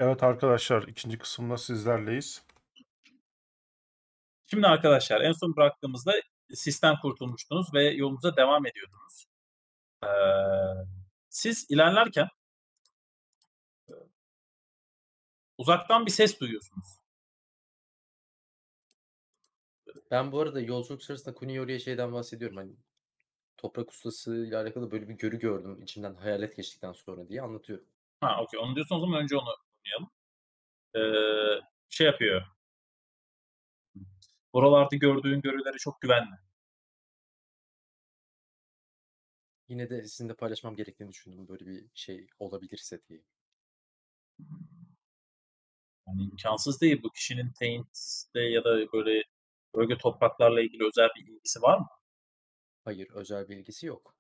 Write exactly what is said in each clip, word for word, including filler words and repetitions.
Evet arkadaşlar, ikinci kısımda sizlerleyiz. Şimdi arkadaşlar en son bıraktığımızda sisten kurtulmuştunuz ve yolunuza devam ediyordunuz. Eee, siz ilerlerken uzaktan bir ses duyuyorsunuz. Ben bu arada yolculuk sırasında Kuniori'ye şeyden bahsediyorum, hani, toprak ustasıyla alakalı böyle bir görü gördüm içimden hayalet geçtikten sonra diye anlatıyorum. Ha, okay. Onu diyorsan o zaman önce onu oynayalım. Eee, şey yapıyor. Oralarda gördüğün görüleri çok güvenli. Yine de sizinle paylaşmam gerektiğini düşündüm böyle bir şey olabilirse diye. Yani imkansız değil. Bu kişinin Taint'te ya da böyle bölge topraklarla ilgili özel bir ilgisi var mı? Hayır, özel bir ilgisi yok.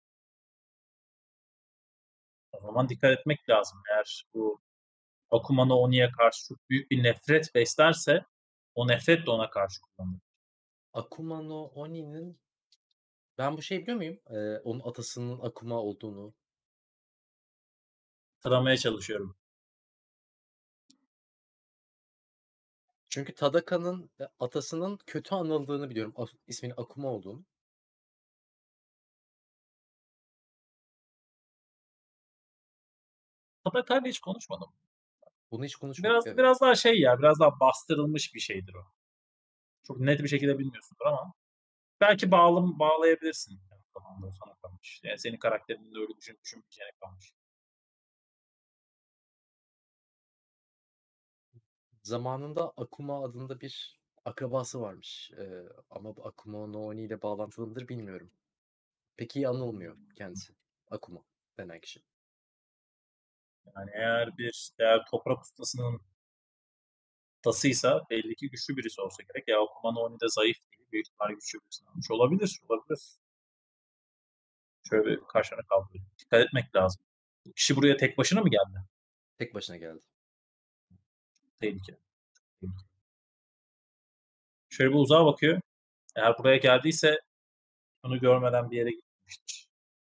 O zaman dikkat etmek lazım. Eğer bu Akuma no Oni'ye karşı çok büyük bir nefret beslerse o nefret de ona karşı kullanılır. Akuma no Oni'nin ben bu şeyi biliyor muyum? Eee, onun atasının Akuma olduğunu. Taramaya çalışıyorum. Çünkü Tadaka'nın e, atasının kötü anıldığını biliyorum. As isminin Akuma olduğunu. Tadaka'yla hiç konuşmadım. Bunu hiç konuşmadık, Biraz evet. biraz daha şey ya, biraz daha bastırılmış bir şeydir o. Çok net bir şekilde bilmiyorsundur ama belki bağlam bağlayabilirsin. Tamam, sana kalmış. Yani senin karakterinin de öyle düşünüp düşünmeyeceğine kalmış. Zamanında Akuma adında bir akrabası varmış. Eee, ama bu Akuma no Oni ile bağlantılı mıdır bilmiyorum. Pek iyi anılmıyor kendisi. Akuma denen kişi. Yani eğer bir eğer toprak ustasının tasıysa belli ki güçlü birisi olsa gerek. Ya Akuma no Oni de zayıf değil. Büyük ihtimalle güçlü birisini almış. Olabilir, olabilir. Şöyle bir karşına kaldırayım. Dikkat etmek lazım. Bu kişi buraya tek başına mı geldi? Tek başına geldi. Tehlikeli. Tehlikeli. Şöyle bir uzağa bakıyor. Eğer buraya geldiyse bunu görmeden bir yere gitmiştir.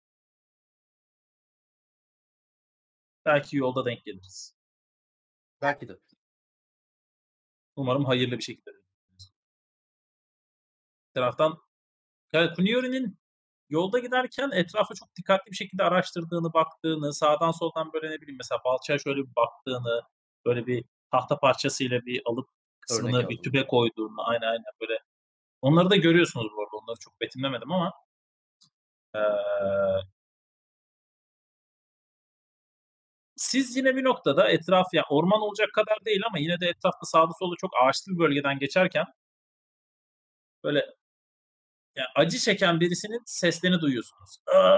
Belki yolda denk geliriz. Belki de. Umarım hayırlı bir şekilde denk geliriz. Bir taraftan yani Kuniori'nin yolda giderken etrafa çok dikkatli bir şekilde araştırdığını, baktığını, sağdan soldan böyle ne bileyim mesela balçığa şöyle bir baktığını, böyle bir tahta parçasıyla bir alıp Örnek kısmını bir aldım. tüpe koyduğunu, aynen aynen böyle. Onları da görüyorsunuz bu arada. Onları çok betimlemedim ama eee siz yine bir noktada etraf ya orman olacak kadar değil ama yine de etrafta sağda solda çok ağaçlı bir bölgeden geçerken böyle ya acı çeken birisinin seslerini duyuyorsunuz.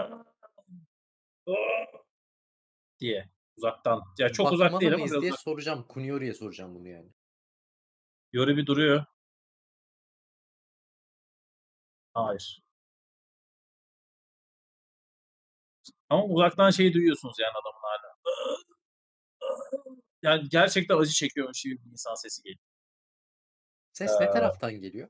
diye uzaktan. Ya çok uzak Bakmalı değil ama mıyız biraz diye uzak. soracağım. Kuniori'ye soracağım bunu yani. Yori bir duruyor. Hayır. Ama uzaktan şeyi duyuyorsunuz yani adamın hâlâ. Yani gerçekten acı çekiyormuş gibi bir insan sesi geliyor. Ses ne Eee, taraftan geliyor?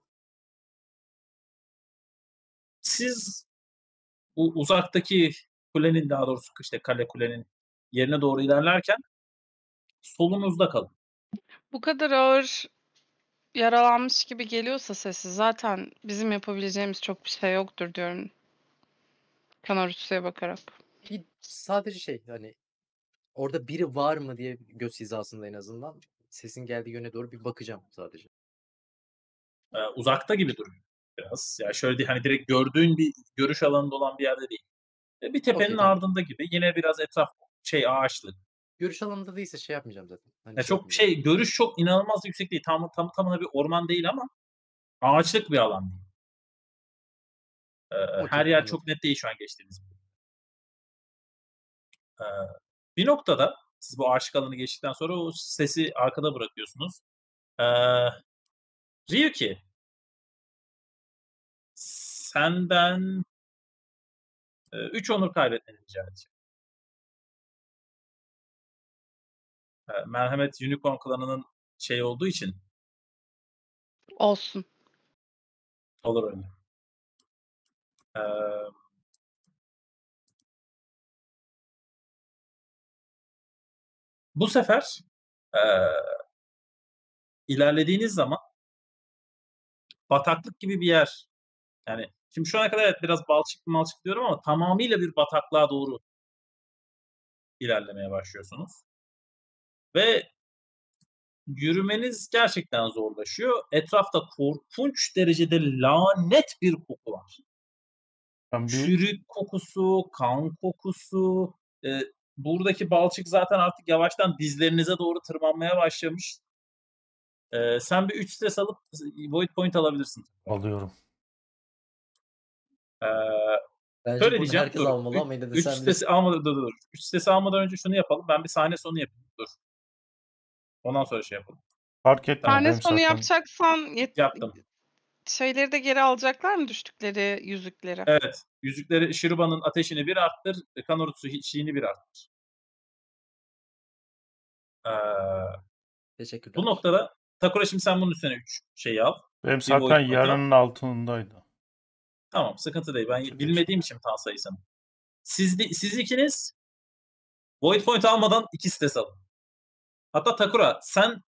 siz bu uzaktaki kulenin daha doğrusu işte kale kulenin yerine doğru ilerlerken solunuzda kalın. Bu kadar ağır yaralanmış gibi geliyorsa sesi zaten bizim yapabileceğimiz çok bir şey yoktur diyorum. Kanaritsu'ya bakarak. Bir sadece şey hani orada biri var mı diye göz hizasında en azından sesin geldiği yöne doğru bir bakacağım sadece. Eee, uzakta gibi duruyor biraz. Ya şöyle değil, hani direkt gördüğün bir görüş alanında olan bir yerde değil. E, bir tepenin Okay, tamam. ardında gibi. Yine biraz etraf şey ağaçlı. Görüş alanında değilse şey yapmayacağım zaten. Hani Ya şey çok yapmayacağım. şey görüş çok inanılmaz yüksek değil. Tam tam tamına bir orman değil ama ağaçlık bir alan değil. Eee, her Okay, yer anladım. çok net değil şu an geçtiğiniz. Eee, bir noktada siz bu ağaçlık alanı geçtikten sonra o sesi arkada bırakıyorsunuz. Eee, Ryuki, senden eee, üç onur kaybetmeni rica edeceğim. Eee, merhamet Unicorn klanının şeyi olduğu için Olsun. olur öyle. Eee bu sefer Eee ilerlediğiniz zaman bataklık gibi bir yer. Yani şimdi şu ana kadar evet biraz balçıklı malçık diyorum ama tamamıyla bir bataklığa doğru ilerlemeye başlıyorsunuz. Ve yürümeniz gerçekten zorlaşıyor. Etrafta korkunç derecede lanet bir koku var. Ben bir Çürük kokusu, kan kokusu. Eee, buradaki balçık zaten artık yavaştan dizlerinize doğru tırmanmaya başlamış. Eee, sen bir üç stres alıp void point alabilirsin. alıyorum. Eee, Bence şöyle bunu diyeceğim. herkes Dur. almalı ama yine de üç sen stresi bilirsin. almadan dur, dur. üç stresi almadan önce şunu yapalım. Ben bir sahne sonu yapayım. Dur. Ondan sonra şey yapalım. Fark etmiyor. Tamam. Sahne Benim sonu zaten yapacaksan yet Yaptım. şeyleri de geri alacaklar mı düştükleri yüzükleri? Evet. Yüzükleri Shiruba'nın ateşini bir arttır. Kanorutsu hiçliğini bir arttır. Eee, bu Teşekkürler. noktada Takura şimdi sen bunun üstüne üç şeyi al. benim Bir void zaten point al. yarının altındaydı. Tamam. Sıkıntı değil. Ben Geçti. bilmediğim için tan sayısını. Siz, de, siz ikiniz void point almadan iki stres alın. Hatta Takura sen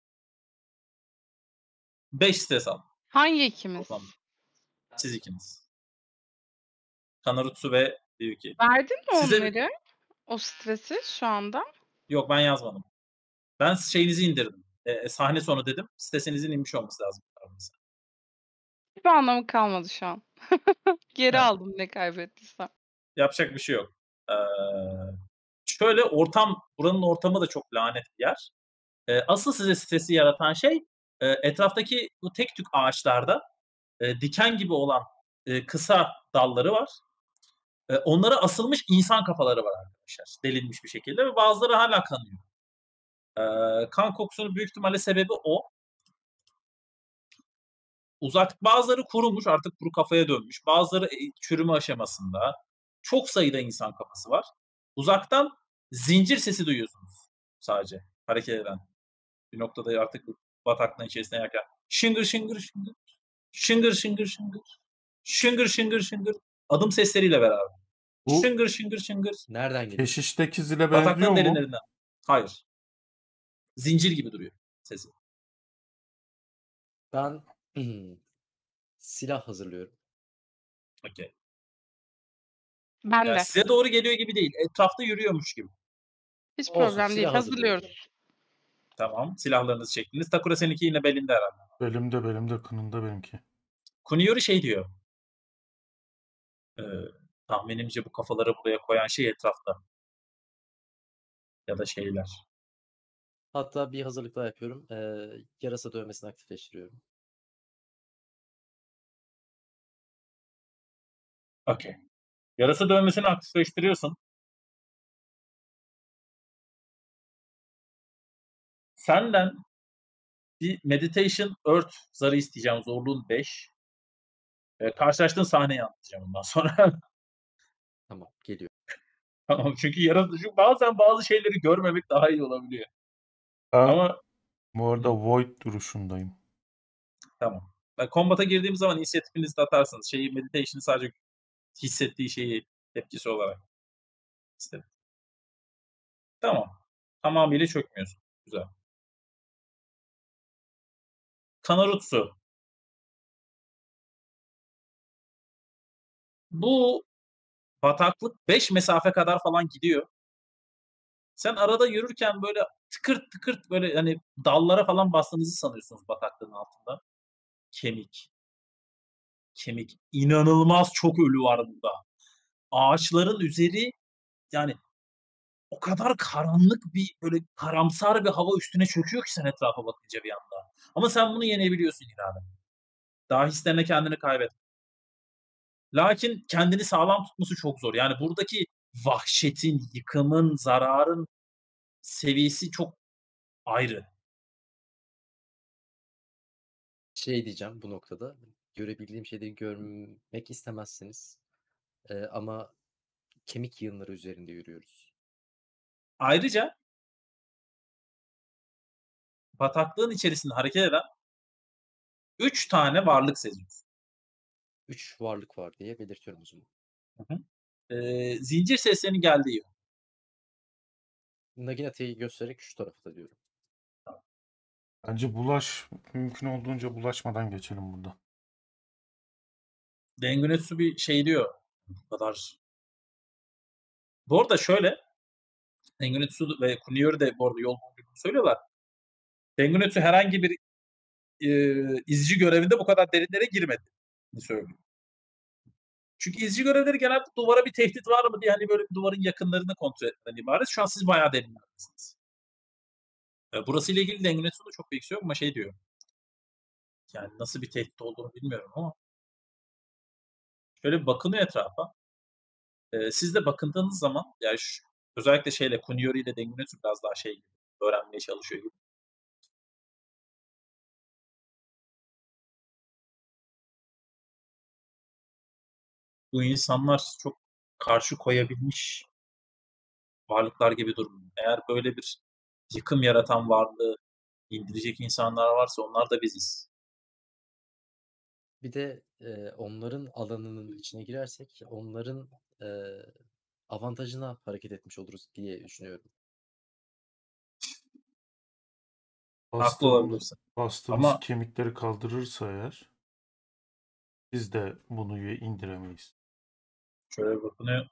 beş stres al. Hangi ikimiz? Toplamda. Siz ikiniz. Kanorutsu ve Ryuki. Verdin mi Size onları? O stresi şu anda? yok ben yazmadım. Ben şeyinizi indirdim. Eee, sahne sonu dedim. Stresinizin inmiş olması lazım. Hiçbir anlamı kalmadı şu an. Geri Evet. aldım ne kaybettiysem. Yapacak bir şey yok. Eee, şöyle ortam, buranın ortamı da çok lanet bir yer. Eee, asıl size stresi yaratan şey eee, etraftaki bu tek tük ağaçlarda eee, diken gibi olan eee, kısa dalları var. Eee, onlara asılmış insan kafaları var arkadaşlar. Delinmiş bir şekilde ve bazıları hala kanıyor. Eee, kan kokusunun büyük ihtimalle sebebi o. Uzak bazıları kurumuş, artık kuru kafaya dönmüş. Bazıları e, çürüme aşamasında. Çok sayıda insan kafası var. Uzaktan zincir sesi duyuyorsunuz sadece hareket eden. Bir noktada artık bataklığın içerisine yerken şıngır şıngır şıngır, şıngır şıngır şıngır, şıngır şıngır şıngır adım sesleriyle beraber. Bu Şıngır şıngır şıngır. Nereden geliyor? keşişteki zile Bataklığın benziyor mu? derinlerinden. Hayır. Zincir gibi duruyor sesi. Ben silah hazırlıyorum. Okay. Ben Yani de. size doğru geliyor gibi değil. Etrafta yürüyormuş gibi. Hiç Olsun, problem değil. silah hazırlıyorum. Hazırlıyoruz. Tamam. Silahlarınızı çektiniz. Takura seninki yine belinde herhalde. Belimde belimde kınında benimki. Kuniyori şey diyor. Eee, tahminimce bu kafaları buraya koyan şey etrafta. Ya da şeyler. Hatta bir hazırlık daha yapıyorum. Ee, yarasa dövmesini aktifleştiriyorum. Okay. Yarasa dövmesini aktifleştiriyorsun. Senden bir Meditation Earth zarı isteyeceğim. Zorluğun beş. Eee, karşılaştığın sahneyi anlatacağım bundan sonra. Tamam, geliyor. Tamam. Çünkü yarasa, çünkü bazen bazı şeyleri görmemek daha iyi olabiliyor. Ben Ama bu arada Hı. void duruşundayım. tamam. Ben combat'a girdiğim zaman inisiyatifinizi de atarsınız. Şeyi, meditation'ı sadece hissettiği şeyi tepkisi olarak istedim. Tamam. Tamamıyla çökmüyorsun. Güzel. Kanarutsu. Bu bataklık beş mesafe kadar falan gidiyor. Sen arada yürürken böyle tıkırt tıkırt böyle hani dallara falan bastığınızı sanıyorsunuz bataklığın altında. Kemik. Kemik. İnanılmaz çok ölü var burada. Ağaçların üzeri yani o kadar karanlık bir böyle karamsar bir hava üstüne çöküyor ki sen etrafa bakınca bir anda. Ama sen bunu yenebiliyorsun iraden. Daha hislerine kendini kaybet. Lakin kendini sağlam tutması çok zor. Yani buradaki vahşetin, yıkımın, zararın seviyesi çok ayrı. Şey diyeceğim bu noktada. Görebildiğim şeyleri görmek istemezsiniz. Ee, ama kemik yığınları üzerinde yürüyoruz. Ayrıca bataklığın içerisinde hareket eden üç tane varlık seziyorsun. Üç varlık var diye belirtiyorum o zaman. Hı hı. Ee, zincir seslerinin geldiği yön. Naginate'yi göstererek şu tarafa da diyorum. Bence bulaş mümkün olduğunca bulaşmadan geçelim burada. Dengunetsu bir şey diyor. Bu kadar. Bu arada şöyle. Dengunetsu ve Kuniori de bu arada yol bulduğunu söylüyorlar. Dengunetsu herhangi bir e, izci görevinde bu kadar derinlere girmedi. Söylüyor. Çünkü izci görevleri genelde duvara bir tehdit var mı diye hani böyle bir duvarın yakınlarını kontrol etmeden ibaret. Şu an siz bayağı derinlerdesiniz. E, burası ile ilgili Dengunetsu'da çok bir eksi yok ama şey diyor. Yani nasıl bir tehdit olduğunu bilmiyorum ama şöyle bir bakınıyor etrafa. E, siz de bakındığınız zaman yani şu, özellikle şeyle Kuniori ile Dengunetsu biraz daha şey gibi öğrenmeye çalışıyor gibi. Bu insanlar çok karşı koyabilmiş varlıklar gibi durmuyor. Eğer böyle bir yıkım yaratan varlığı indirecek insanlar varsa onlar da biziz. Bir de e, onların alanının içine girersek onların e, avantajına hareket etmiş oluruz diye düşünüyorum. Haklı Bastığımız, olabilirsin. bastığımız Ama kemikleri kaldırırsa eğer biz de bunu indiremeyiz. şöyle bir bakınıyor.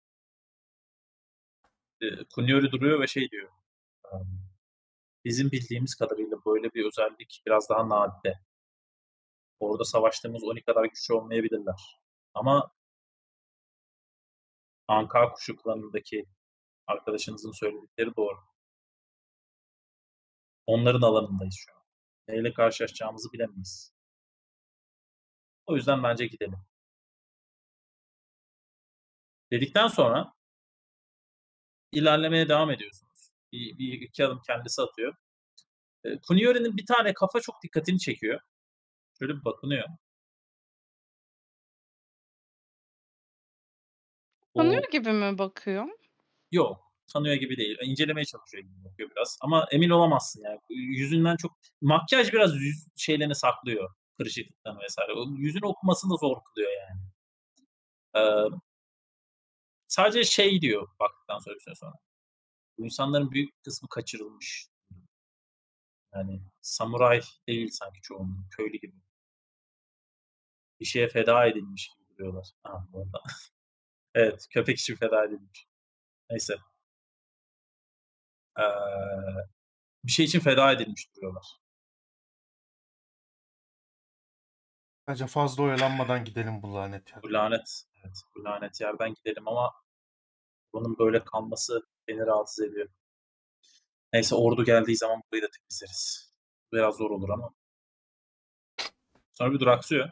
E, Kuniori duruyor ve şey diyor. Bizim bildiğimiz kadarıyla böyle bir özellik biraz daha nadide. Orada savaştığımız Oni kadar güçlü olmayabilirler. Ama Anka Kuşu klanındaki arkadaşınızın söyledikleri doğru. Onların alanındayız şu an. Neyle karşılaşacağımızı bilemeyiz. O yüzden bence gidelim. Dedikten sonra ilerlemeye devam ediyorsunuz. Bir, bir iki adım kendisi atıyor. E, Kuniori'nin bir tane kafa çok dikkatini çekiyor. Şöyle bir bakınıyor. Tanıyor O gibi mi bakıyor? yok. Tanıyor gibi değil. İncelemeye çalışıyor gibi bakıyor biraz. Ama emin olamazsın yani. Yüzünden çok... Makyaj biraz yüz şeylerini saklıyor. Kırışıklıktan vesaire. O yüzünü okumasını da zor kılıyor yani. Ee, sadece şey diyor baktıktan sonra bir süre sonra. Bu insanların büyük bir kısmı kaçırılmış. Yani samuray değil sanki çoğunluğu. Köylü gibi. Bir şeye feda edilmiş gibi duruyorlar. Ha, bu arada. Evet. Köpek için feda edilmiş. Neyse. Ee, bir şey için feda edilmiş duruyorlar. Bence fazla oyalanmadan gidelim bu lanet yer. Bu lanet, evet, bu lanet yerden gidelim ama bunun böyle kalması beni rahatsız ediyor. Neyse ordu geldiği zaman burayı da temizleriz. Biraz zor olur ama. Sonra bir duraksıyor.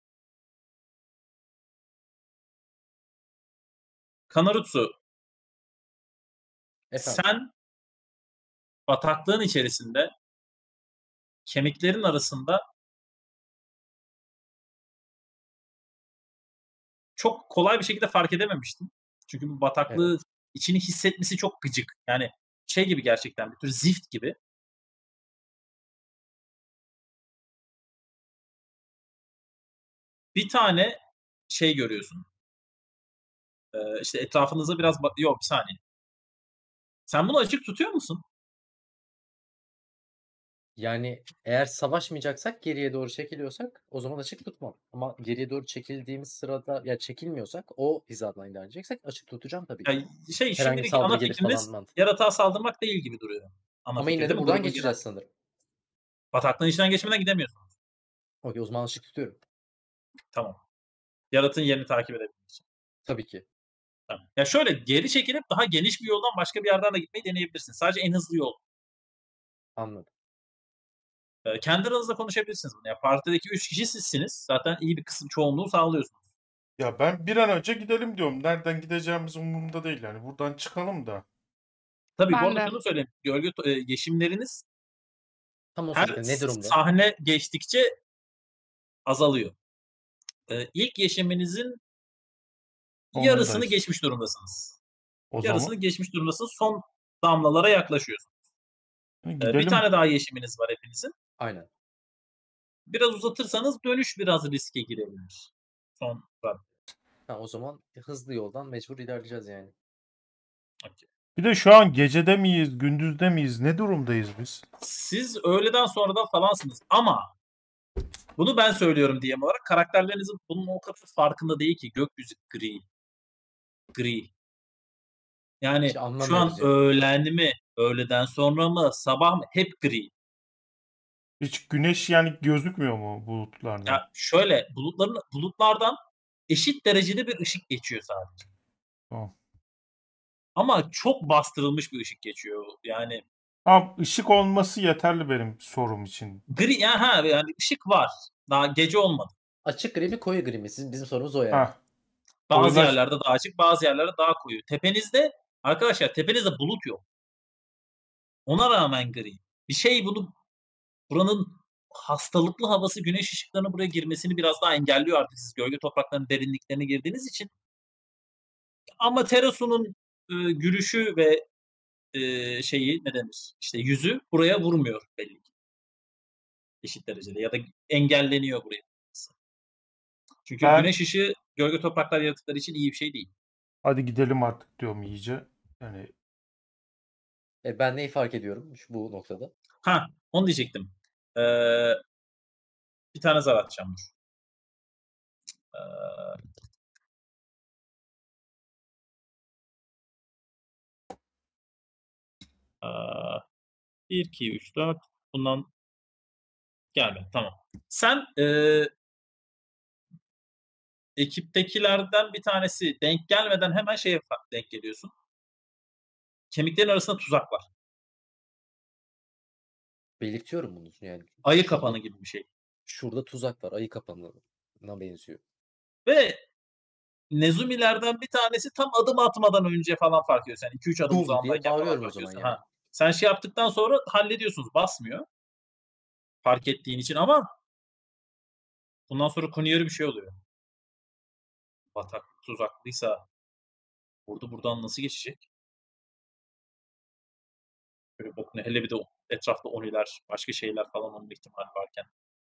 Kanarutsu, Efendim, sen bataklığın içerisinde kemiklerin arasında çok kolay bir şekilde fark edememiştin. Çünkü bu bataklığı evet. içini hissetmesi çok gıcık. Yani şey gibi gerçekten bir tür zift gibi. Bir tane şey görüyorsun. Ee, işte etrafınıza biraz bak... Yok bir saniye. Sen bunu açık tutuyor musun? Yani eğer savaşmayacaksak geriye doğru çekiliyorsak o zaman açık tutmam. Ama geriye doğru çekildiğimiz sırada ya çekilmiyorsak o hizadan ilerleyeceksek açık tutacağım tabii ki. Yani şey Herhangi bir şimdilik saldırı ana gelir fikrimiz falan mantığı. yaratığa saldırmak değil gibi duruyor. Ana Ama fikir yine değil de mi? buradan Grubun geçeceğiz genel. sanırım. Bataklığın içinden geçmeden gidemiyorsunuz. Okey, o zaman açık tutuyorum. Tamam. Yaratığın yerini takip edebilmek için. Tabii ki. Tamam. Ya şöyle geri çekilip daha geniş bir yoldan başka bir yerden de gitmeyi deneyebilirsin. Sadece en hızlı yol. Anladım. Ee, kendi aranızda konuşabilirsiniz bunu. Ya partideki üç kişi sizsiniz. Zaten iyi bir kısım çoğunluğu sağlıyorsunuz. Ya ben bir an önce gidelim diyorum. Nereden gideceğimiz umurumda değil yani. Buradan çıkalım da. Tabii bu Ben arada de. şunu söyleyeyim. Gölge to- e, yeşimleriniz Tam o her soracaktım. Ne durumda? sahne geçtikçe azalıyor. Ee, ilk yeşiminizin yarısını Sonundayız. geçmiş durumdasınız. O Yarısını zaman geçmiş durumdasınız. Son damlalara yaklaşıyorsunuz. Ee, bir gidelim. tane daha yeşiminiz var hepinizin. Aynen. Biraz uzatırsanız dönüş biraz riske girebilir. Son radde. Ha, o zaman hızlı yoldan mecbur ilerleyeceğiz yani. Okey. Bir de şu an gecede miyiz, gündüzde miyiz, ne durumdayız biz? Siz öğleden sonradan falansınız ama bunu ben söylüyorum D M olarak. Karakterlerinizin bunun o kadar farkında değil ki. Gökyüzü gri. Gri. Yani Hiç şu an anlamıyoruz yani. öğlen mi, öğleden sonra mı, sabah mı hep gri. Hiç güneş yani gözükmüyor mu bulutlardan? Ya şöyle bulutların bulutlardan eşit derecede bir ışık geçiyor sadece. Tamam. Ama çok bastırılmış bir ışık geçiyor. Yani Tamam, ışık olması yeterli benim sorum için. gri ya ha yani ışık var. Daha gece olmadı. Açık gri mi koyu gri mi? Sizin, bizim sorumuz o yani. Ha, Bazı Koyular- yerlerde daha açık, bazı yerlerde daha koyu. Tepenizde arkadaşlar tepenizde bulut yok. Ona rağmen gri. Bir şey bunu buranın hastalıklı havası güneş ışıklarının buraya girmesini biraz daha engelliyor artık siz gölge topraklarının derinliklerine girdiğiniz için. Ama Terasu'nun e, gülüşü ve e, şeyi ne denir? İşte yüzü buraya vurmuyor belli ki. Eşit derecede ya da engelleniyor buraya. Çünkü Ben- güneş ışığı gölge topraklar yaratıkları için iyi bir şey değil. hadi gidelim artık diyorum iyice. Yani E, ben neyi fark ediyorum şu bu noktada? Ha, onu diyecektim. Ee, bir tane zar atacağım dur. Ee, aa, bir, iki, üç, dört. Bundan gelmedi. Tamam. Sen e, ekiptekilerden bir tanesi denk gelmeden hemen şeye fa- denk geliyorsun. Kemiklerin arasında tuzak var. Belirtiyorum bunu yani. Ayı Şurada- kapanı gibi bir şey. Şurada tuzak var. Ayı kapanına benziyor. Ve Nezumilerden bir tanesi tam adım atmadan önce falan fark ediyor. Sen iki üç adım Dur diye uzağındayken falan bağırıyorum o fark zaman ediyorsun. yani. Ha. Sen şey yaptıktan sonra hallediyorsunuz. Basmıyor. Fark ettiğin için ama bundan sonra Kuniyor'u bir şey oluyor. Batak tuzaklıysa burada buradan nasıl geçecek? Böyle bok ne hele bir de o- etrafta oniler, başka şeyler falan olma ihtimali varken.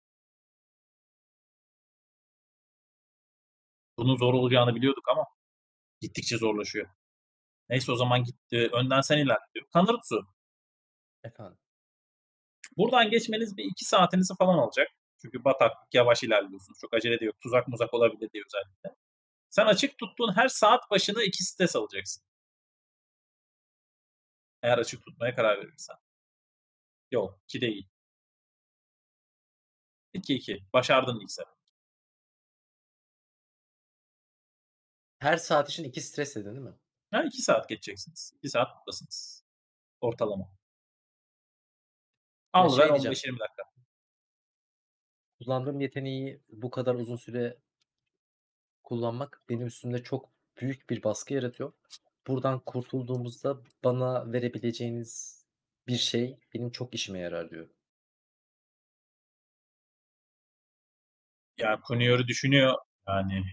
Bunun zor olacağını biliyorduk ama gittikçe zorlaşıyor. Neyse o zaman gitti. Önden sen ilerliyor. Kanırtsu. Efendim. Buradan geçmeniz bir iki saatinizi falan alacak. Çünkü bataklık yavaş ilerliyorsunuz. Çok acele de yok. Tuzak muzak olabilir diye özellikle. Sen açık tuttuğun her saat başına iki stres alacaksın. Eğer açık tutmaya karar verirsen. Yok. iki değil. iki iki. Başardın ilk sefer. Her saat için iki stres dedin değil mi? Ha iki saat geçeceksiniz. iki saat buradasınız. Ortalama. Ya Al şey ver diyeceğim. on beş yirmi dakika. Kullandığım yeteneği bu kadar uzun süre kullanmak benim üstümde çok büyük bir baskı yaratıyor. Buradan kurtulduğumuzda bana verebileceğiniz bir şey benim çok işime yarar diyor. Ya Kuniyor'u düşünüyor. Yani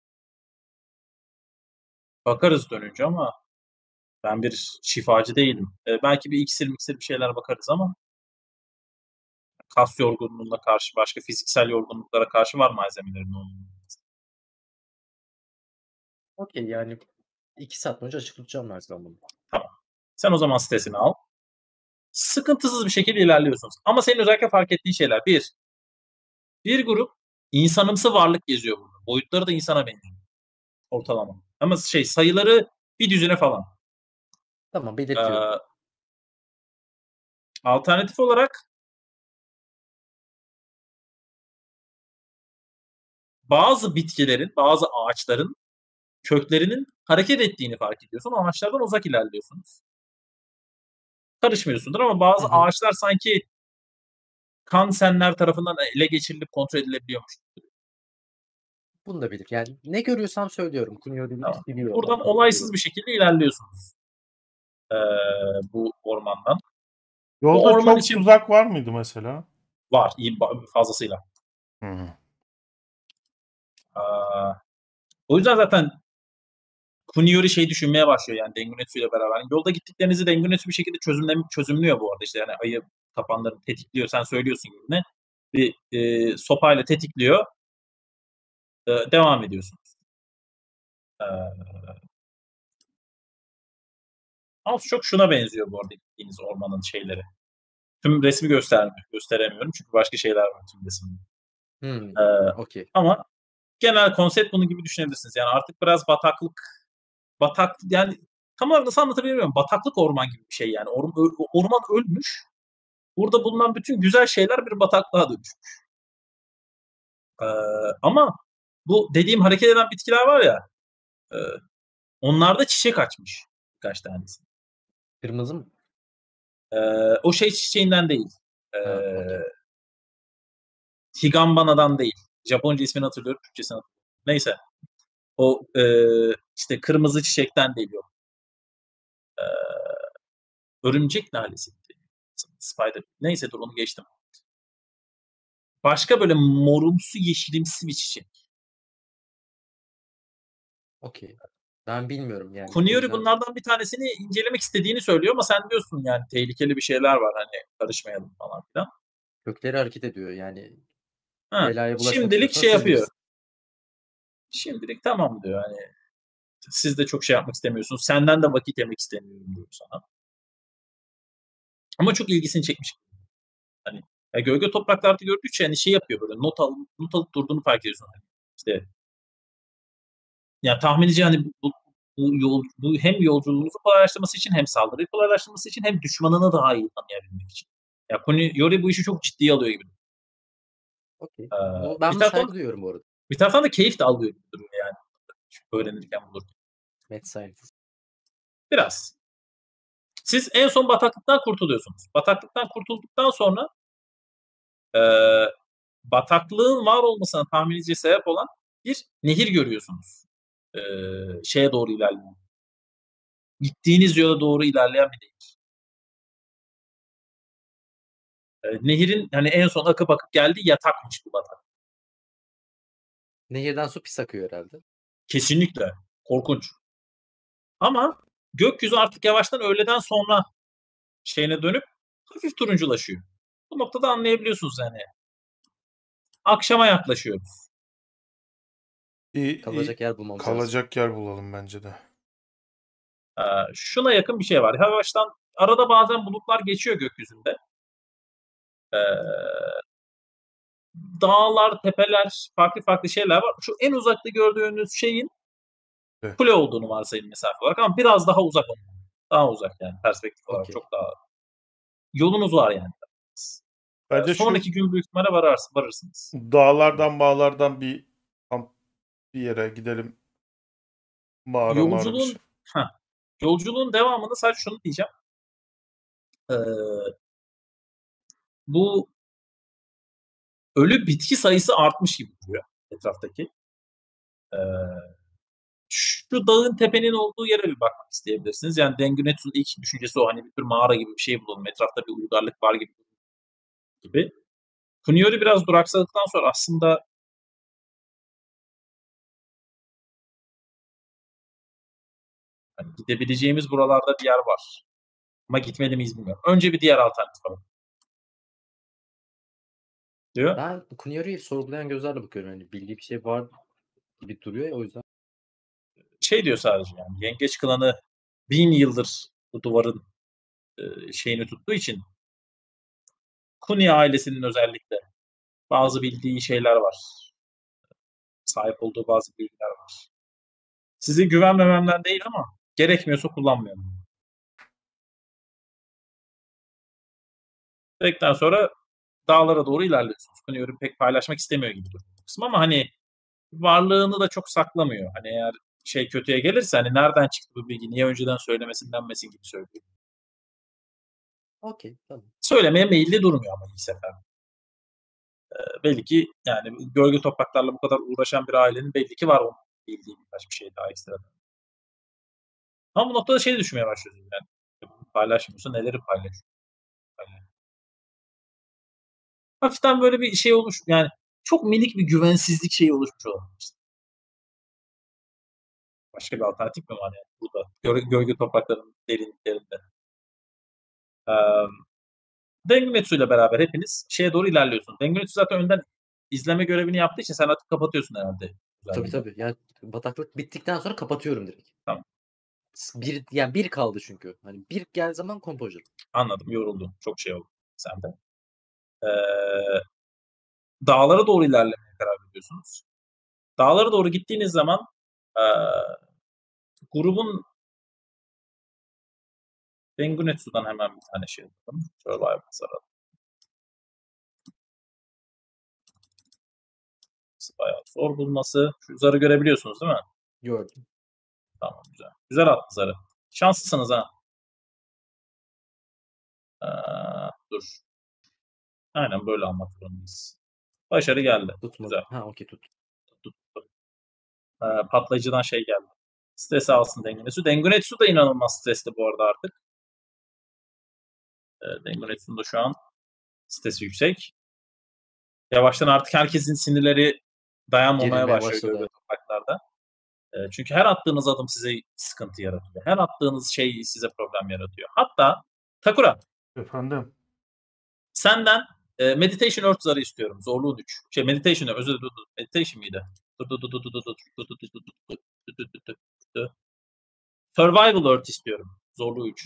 bakarız dönünce ama ben bir şifacı değilim. Ee, belki bir iksir miksir bir şeyler bakarız ama kas yorgunluğuna karşı başka fiziksel yorgunluklara karşı var malzemelerin olduğunu. Okey yani iki saat boyunca açık tutacağım her zaman bunu. Sen o zaman stresini al. Sıkıntısız bir şekilde ilerliyorsunuz. Ama senin özellikle fark ettiğin şeyler. Bir, bir grup insanımsı varlık geziyor burada. Boyutları da insana benziyor. Ortalama. Ama şey sayıları bir düzine falan. Tamam Ee, belirtiyorum. alternatif olarak bazı bitkilerin, bazı ağaçların köklerinin hareket ettiğini fark ediyorsun. O ağaçlardan uzak ilerliyorsunuz. Karışmıyorsundur ama bazı Hı hı. ağaçlar sanki kansenler tarafından ele geçirilip kontrol edilebiliyormuş. Bunu da bilir. Yani ne görüyorsam söylüyorum. Kunio dediğim Tamam. biliyor. Buradan olaysız bir şekilde ilerliyorsunuz. Ee, bu ormandan. yolda orman çok için- tuzak var mıydı mesela? Var iyi ba- fazlasıyla. Hı. Aa, o yüzden zaten Kuniori şey düşünmeye başlıyor yani Dengunetsu ile beraber. Yolda gittiklerinizi Dengunetsu bir şekilde çözümlem çözümlüyor bu arada. İşte yani ayı kapanlarını tetikliyor. Sen söylüyorsun gibi. Bir e, sopayla tetikliyor. E, devam ediyorsunuz. E, Az çok şuna benziyor bu arada gittiğiniz ormanın şeyleri. Tüm resmi göstermiyor, gösteremiyorum çünkü başka şeyler var tüm resimde. Hımm. Ee, Okay. ama genel konsept bunun gibi düşünebilirsiniz. Yani artık biraz bataklık, batak yani tam olarak nasıl anlatabiliyor bataklık orman gibi bir şey yani. Or, orman ölmüş. Burada bulunan bütün güzel şeyler bir bataklığa dönüşmüş. Ee, ama bu dediğim hareket eden bitkiler var ya, e, onlarda çiçek açmış birkaç tanesi. Kırmızı mı? Ee, o şey çiçeğinden değil. Ee, Ha, okay. Higambana'dan değil. Japonca ismini hatırlıyorum, Türkçesini hatırlıyorum. Neyse. O e, işte kırmızı çiçekten değil yok. Ee, örümcek lalesi. Spider. Neyse dur onu geçtim. Başka böyle morumsu yeşilimsi bir çiçek. Okay. Ben bilmiyorum yani. O Kuniori yüzden bunlardan bir tanesini incelemek istediğini söylüyor ama sen diyorsun yani tehlikeli bir şeyler var hani karışmayalım falan filan. kökleri hareket ediyor yani. Ha, Belaya bulaşmak şimdilik istiyorsan şey siz yapıyor. bilirsiniz. Şimdilik tamam diyor hani siz de çok şey yapmak istemiyorsunuz. Senden de vakit yemek istemiyorum diyor sana. Ama çok ilgisini çekmiş. Hani ya gölge topraklarda gördükçe hani şey yapıyor böyle not alıp not alıp durduğunu fark ediyorsun. Hani işte ya tahminici hani bu, bu, yol, bu hem yolculuğunuzu kolaylaştırması için hem saldırıyı kolaylaştırması için hem düşmanını daha iyi tanıyabilmek için. Ya Kuniori bu işi çok ciddiye alıyor gibi. Okay. Ee, O, ben bir buna taraftan saygı duyuyorum bu arada. bir taraftan da keyif de alıyor gibi duruyor yani. Öğrenirken bulurken. Mad scientist. Biraz. Siz en son bataklıktan kurtuluyorsunuz. Bataklıktan kurtulduktan sonra e, bataklığın var olmasına tahminice sebep olan bir nehir görüyorsunuz. E, şeye doğru ilerleyen. Gittiğiniz yola doğru ilerleyen bir nehir. E, nehirin hani en son akıp akıp geldiği yatakmış bu batak. Nehirden su pis akıyor herhalde. Kesinlikle. Korkunç. Ama gökyüzü artık yavaştan öğleden sonra şeyine dönüp hafif turunculaşıyor. Bu noktada anlayabiliyorsunuz yani. Akşama yaklaşıyoruz. İyi, iyi. Kalacak yer bulmamız lazım. Kalacak yer bulalım bence de. Ee, şuna yakın bir şey var. Yavaştan arada bazen bulutlar geçiyor gökyüzünde. Ee, dağlar, tepeler, farklı farklı şeyler var. Şu en uzakta gördüğünüz şeyin Evet. kule olduğunu varsayın mesafe olarak ama biraz daha uzak ondan. Daha uzak yani perspektif olarak Okay. çok daha. Yolunuz var yani. Ee, Bence şu sonraki gün büyük ihtimalle vararsın, varırsınız. dağlardan bağlardan bir kamp bir yere gidelim. Mağara mağara bir Yolculuğun şey. heh, yolculuğun devamında sadece şunu diyeceğim. Ee, bu ölü bitki sayısı artmış gibi duruyor etraftaki. Ee, şu dağın tepenin olduğu yere bir bakmak isteyebilirsiniz. Yani Dengunetsu'nun ilk düşüncesi o hani bir tür mağara gibi bir şey bulalım. Etrafta bir uygarlık var gibi. gibi. Kuniori biraz duraksadıktan sonra aslında hani gidebileceğimiz buralarda bir yer var. Ama gitmeli miyiz bilmiyorum. Önce bir diğer alternatif alalım. Diyor. Ben Kuniori'yi sorgulayan gözlerle bakıyorum. Yani bildiği bir şey var gibi duruyor ya o yüzden. Şey diyor sadece yani yengeç klanı bin yıldır bu duvarın e, şeyini tuttuğu için Kuni ailesinin özellikle bazı bildiği şeyler var. Sahip olduğu bazı bilgiler var. Size güvenmememden değil ama gerekmiyorsa kullanmıyorum. Dedikten sonra dağlara doğru ilerliyorsunuz. Kuniori pek paylaşmak istemiyor gibi duruyor. Kısmı ama hani varlığını da çok saklamıyor. Hani eğer şey kötüye gelirse hani nereden çıktı bu bilgi, niye önceden söylemesin denmesin gibi söylüyor. Okey, tamam. Söylemeye meyilli durmuyor ama ilk sefer. Ee, belli ki yani gölge topraklarla bu kadar uğraşan bir ailenin belli ki var onun bildiği birkaç bir şey daha ekstra. Ama bu noktada şey düşünmeye başlıyorsun yani. Paylaşmıyorsa neleri paylaşıyor? Paylaş. Hafiften böyle bir şey olmuş yani çok minik bir güvensizlik şeyi oluşmuş olabilir. Başka bir alternatif mi var yani burada? Gölge, gölge topraklarının derinliklerinde. Ee, Dengunetsu ile beraber hepiniz şeye doğru ilerliyorsunuz. Dengunetsu zaten önden izleme görevini yaptığı için sen artık kapatıyorsun herhalde. Tabii tabii. Yani bataklık bittikten sonra kapatıyorum direkt. Tamam. S- Bir, yani bir kaldı çünkü. Hani bir gel zaman Composure. Anladım, yoruldun. Çok şey oldu sende. Ee, dağlara doğru ilerlemeye karar veriyorsunuz. Dağlara doğru gittiğiniz zaman ee, grubun Dengunetsu'dan hemen bir tane şey yapalım. Survival saralım. Bayağı zor bulması. Şu zarı görebiliyorsunuz değil mi? Gördüm. Tamam, güzel. Güzel attı zarı. Şanslısınız ha. Ee, dur. Aynen böyle almak zorundayız. Başarı geldi. Tutmadı. Güzel. Ha okey tut. Tut, tut. Ee, patlayıcıdan şey geldi. Stres alsın Dengunetsu. Dengunetsu da inanılmaz stresli bu arada artık. Ee, Dengunetsu'nun da şu an stresi yüksek. Yavaştan artık herkesin sinirleri dayanmamaya Gerilmeye başlıyor başladı. gövde topraklarda. Ee, çünkü her attığınız adım size sıkıntı yaratıyor. Her attığınız şey size problem yaratıyor. Hatta Takura, Efendim. senden e, Meditation Earth zarı istiyorum. Zorluğun üç. Şey Meditation Earth, özür dilerim. Meditation mıydı? Dur dur dur dur dur dur dur dur dur dur dur dur dur dur dur dur. Survival Earth istiyorum. Zorluğu üç.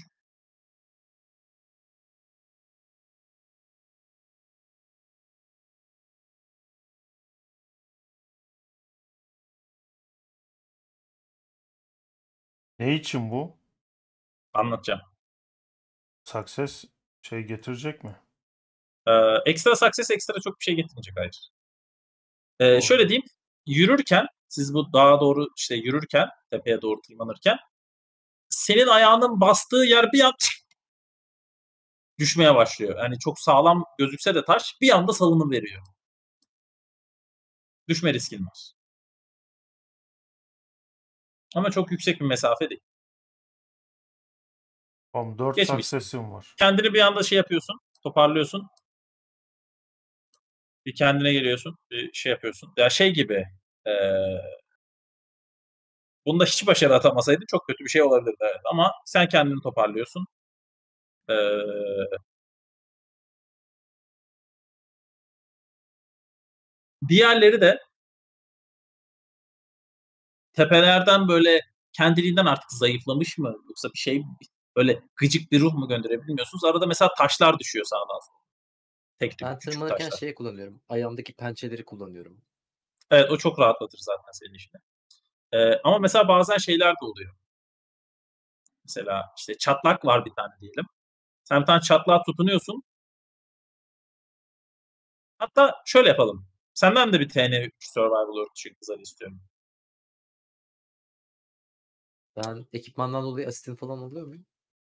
Ne için bu? Anlatacağım. Success şey getirecek mi? Ee, ekstra success ekstra çok bir şey getirmeyecek, hayır. Ee, Doğru. şöyle diyeyim. Yürürken, siz bu dağa doğru işte yürürken, tepeye doğru tırmanırken senin ayağının bastığı yer bir an düşmeye başlıyor. Yani çok sağlam gözükse de taş bir anda salınım veriyor. Düşme riskin var. Ama çok yüksek bir mesafe değil. Tamam, dört Geçmişsin. success'im var. Kendini bir anda şey yapıyorsun, toparlıyorsun. Bir kendine geliyorsun, bir şey yapıyorsun. Ya şey gibi, ee, bunda hiç başarı atamasaydın çok kötü bir şey olabilirdi. Evet. Ama sen kendini toparlıyorsun. Ee, diğerleri de tepelerden böyle kendiliğinden artık zayıflamış mı yoksa bir şey böyle gıcık bir ruh mu gönderiyor bilmiyorsunuz. Arada mesela taşlar düşüyor sağdan sola. Tek tük Ben küçük tırmanırken taşlar. şeyi kullanıyorum. Ayağımdaki pençeleri kullanıyorum. Evet, o çok rahatlatır zaten senin işini. Ee, ama mesela bazen şeyler de oluyor. Mesela işte çatlak var bir tane diyelim. Sen bir tane çatlağa tutunuyorsun. Hatta şöyle yapalım. Senden de bir T N üç Survival Earth çıktı istiyorum. Ben ekipmandan dolayı asistin falan oluyor muyum?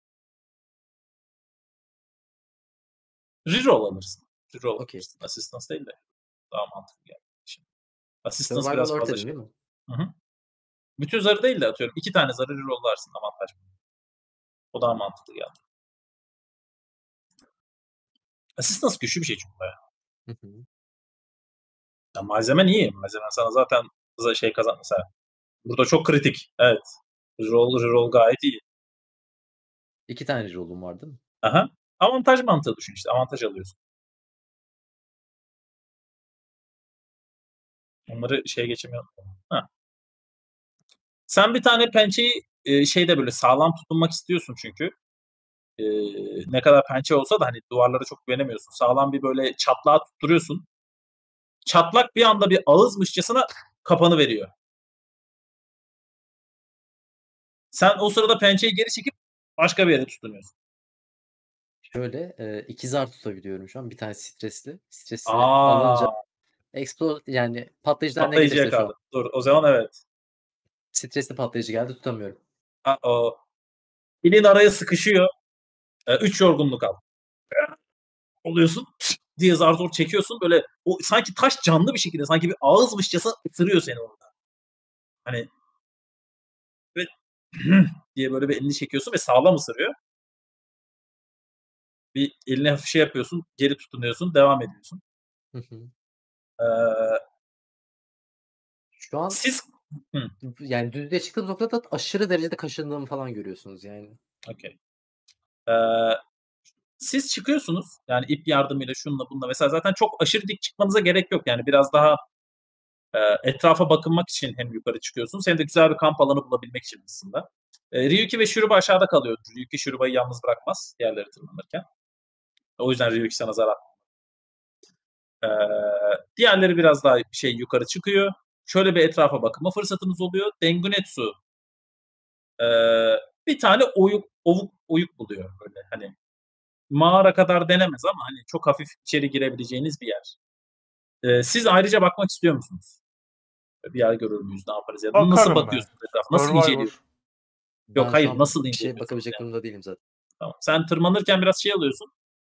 Reroll alırsın. Reroll Okey. alırsın. Assistance değil de daha mantıklı geldi. Şimdi. Assistance Survival biraz Earth fazla dedin şey. değil mi? Hı hı. Bütün zarı değil de atıyorum. iki tane zarı rerollarsın, avantaj. O daha mantıklı geldi. Assistance güçlü bir şey çünkü bayağı. Hı hı. Ya malzemen iyi. Malzemen sana zaten şey kazan mesela. Burada çok kritik. Evet. Reroll, reroll gayet iyi. İki tane rolüm var değil mi? Aha. Avantaj mantığı düşün işte. Avantaj alıyorsun. Onları şeye geçemiyorum. Ha. Sen bir tane pençeyi e, şeyde böyle sağlam tutunmak istiyorsun çünkü. E, ne kadar pençe olsa da hani duvarlara çok güvenemiyorsun. Sağlam bir böyle çatlağa tutturuyorsun. Çatlak bir anda bir ağızmışçasına kapanı veriyor. Sen o sırada pençeyi geri çekip başka bir yere tutunuyorsun. Şöyle e, iki zar tutabiliyorum şu an. Bir tane stresli. Stresli Aa, alınca explode yani patlayıcılar ne patlayıcıya gelirse şu kaldı. an. Dur o zaman evet. Stresli patlayıcı geldi tutamıyorum. Ha, o. Elin araya sıkışıyor. E, üç yorgunluk al. Oluyorsun diye zar zor çekiyorsun. Böyle o sanki taş canlı bir şekilde sanki bir ağızmışçası ısırıyor seni orada. Hani ve diye böyle bir elini çekiyorsun ve sağlam ısırıyor. Bir eline hafif şey yapıyorsun, geri tutunuyorsun, devam ediyorsun. Hı hı. Ee, Şu an siz Hı. yani düzlüğe çıktığım noktada aşırı derecede kaşındığımı falan görüyorsunuz yani. Okay. Ee, siz çıkıyorsunuz. Yani ip yardımıyla şununla bununla. Mesela zaten çok aşırı dik çıkmanıza gerek yok. Yani biraz daha e, etrafa bakınmak için hem yukarı çıkıyorsunuz hem de güzel bir kamp alanı bulabilmek için aslında. E, Ryuki ve Shuriba aşağıda kalıyor. Ryuki Shuriba'yı yalnız bırakmaz diğerleri tırmanırken. O yüzden Ryuki sana zarar. Ee, diğerleri biraz daha şey yukarı çıkıyor. Şöyle bir etrafa bakma fırsatınız oluyor. Dengunetsu e, bir tane oyuk, ovuk oyuk buluyor böyle hani. Mağara kadar denemez ama hani çok hafif içeri girebileceğiniz bir yer. Ee, siz ayrıca bakmak istiyor musunuz? Bir yer görür müyüz? Ne yaparız? Ya da nasıl Bakarım ben. bakıyorsunuz etrafa? Nasıl inceliyorsunuz? Survivor. Ben Yok şu hayır an nasıl bir şeye inceliyorsunuz? bakabilecek Yani? durumda değilim zaten. Tamam. Sen tırmanırken biraz şey alıyorsun.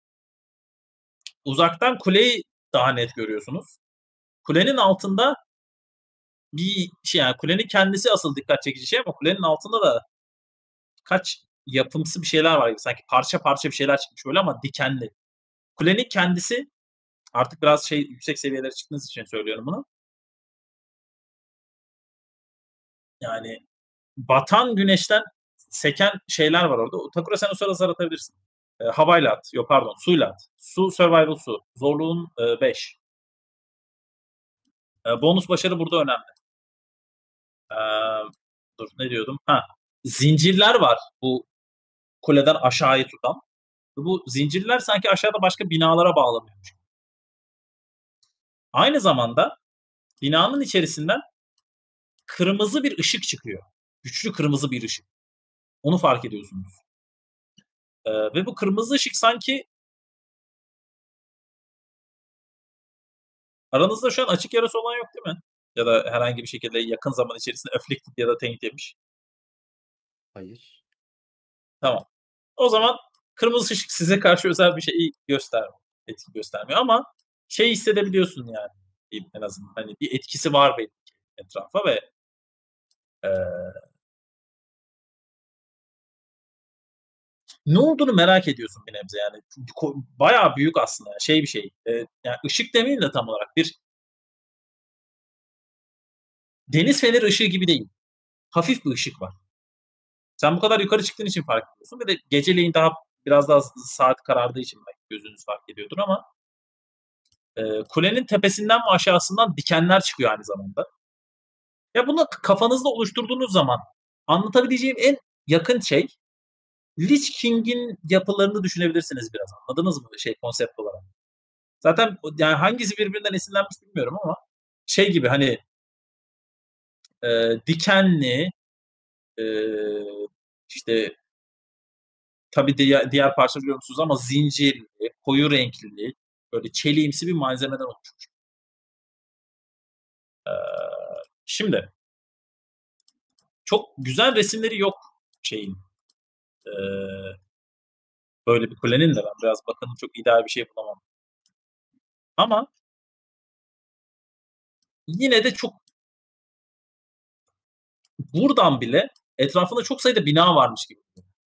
Uzaktan kuleyi daha net görüyorsunuz. Kulenin altında bir şey yani kulenin kendisi asıl dikkat çekici şey ama kulenin altında da kaç yapımsı bir şeyler var gibi. Sanki parça parça bir şeyler çıkmış böyle ama dikenli. Kulenin kendisi artık biraz şey yüksek seviyelere çıktığınız için söylüyorum bunu. Yani batan güneşten seken şeyler var orada. Takura sen o sırada zar atabilirsin. E, havayla at. Yok pardon suyla at. Su survival su. Zorluğun beş. E, bonus başarı burada önemli. E, dur ne diyordum? Ha, zincirler var bu kuleden aşağıyı tutan. Bu zincirler sanki aşağıda başka binalara bağlanıyormuş. Aynı zamanda binanın içerisinden kırmızı bir ışık çıkıyor. Güçlü kırmızı bir ışık. Onu fark ediyorsunuz. Ee, ve bu kırmızı ışık sanki aranızda şu an açık yarası olan yok değil mi? Ya da herhangi bir şekilde yakın zaman içerisinde afflicted ya da taint yemiş. Hayır. Tamam. O zaman kırmızı ışık size karşı özel bir şey göstermiyor. Etki göstermiyor ama şey hissedebiliyorsun yani en azından. Hani bir etkisi var belki etrafa ve e, ne olduğunu merak ediyorsun bir nebze yani. Bayağı büyük aslında. Şey bir şey. E, yani ışık demeyeyim de tam olarak bir deniz feneri ışığı gibi değil. Hafif bir ışık var. Sen bu kadar yukarı çıktığın için fark ediyorsun. Ve de geceleyin daha biraz daha saat karardığı için belki gözünüz fark ediyordur ama e, kulenin tepesinden ve aşağısından dikenler çıkıyor aynı zamanda. Ya bunu kafanızda oluşturduğunuz zaman anlatabileceğim en yakın şey Lich King'in yapılarını düşünebilirsiniz biraz. Anladınız mı şey konsept olarak? Zaten yani hangisi birbirinden esinlenmiş bilmiyorum ama şey gibi hani e, dikenli e, işte tabii diğer, diğer parça biliyor musunuz ama zincirli, koyu renkli, böyle çeliğimsi bir malzemeden oluşmuş. Ee, şimdi çok güzel resimleri yok şeyin. Ee, böyle bir kulenin de ben biraz bakın çok ideal bir şey bulamam. Ama yine de çok buradan bile etrafında çok sayıda bina varmış gibi.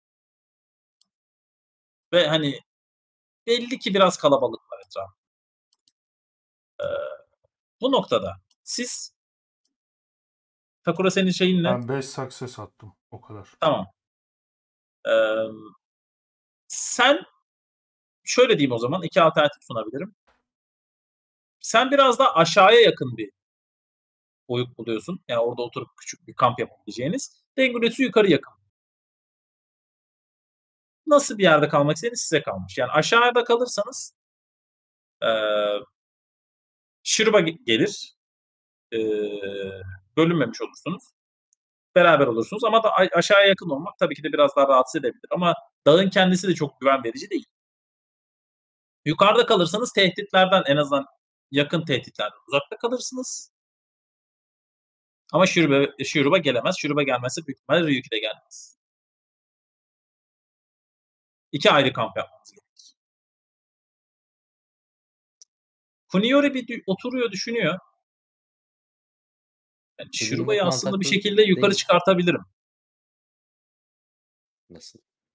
Ve hani belli ki biraz kalabalık var etrafta. Ee, bu noktada siz Takura senin şeyinle Ben beş success attım. O kadar. tamam. Ee, sen şöyle diyeyim o zaman iki alternatif sunabilirim. Sen biraz daha aşağıya yakın bir oyuk buluyorsun. Yani orada oturup küçük bir kamp yapabileceğiniz. Dengunetsu yukarı yakın. Nasıl bir yerde kalmak istediğiniz size kalmış. Yani aşağıda kalırsanız ee, Shirba gelir. Ee, bölünmemiş olursunuz. Beraber olursunuz ama da aşağıya yakın olmak tabii ki de biraz daha rahatsız edebilir. Ama dağın kendisi de çok güven verici değil. Yukarıda kalırsanız tehditlerden en azından yakın tehditlerden uzakta kalırsınız. Ama Shuriba, Shuriba gelemez. Shuriba gelmezse büyük ihtimalle Ryuki de gelmez. İki ayrı kamp yapmanız gerekir. Kuniori bir oturuyor, düşünüyor. Yani Shuriba'yı aslında bir şekilde yukarı değil. çıkartabilirim. Nasıl?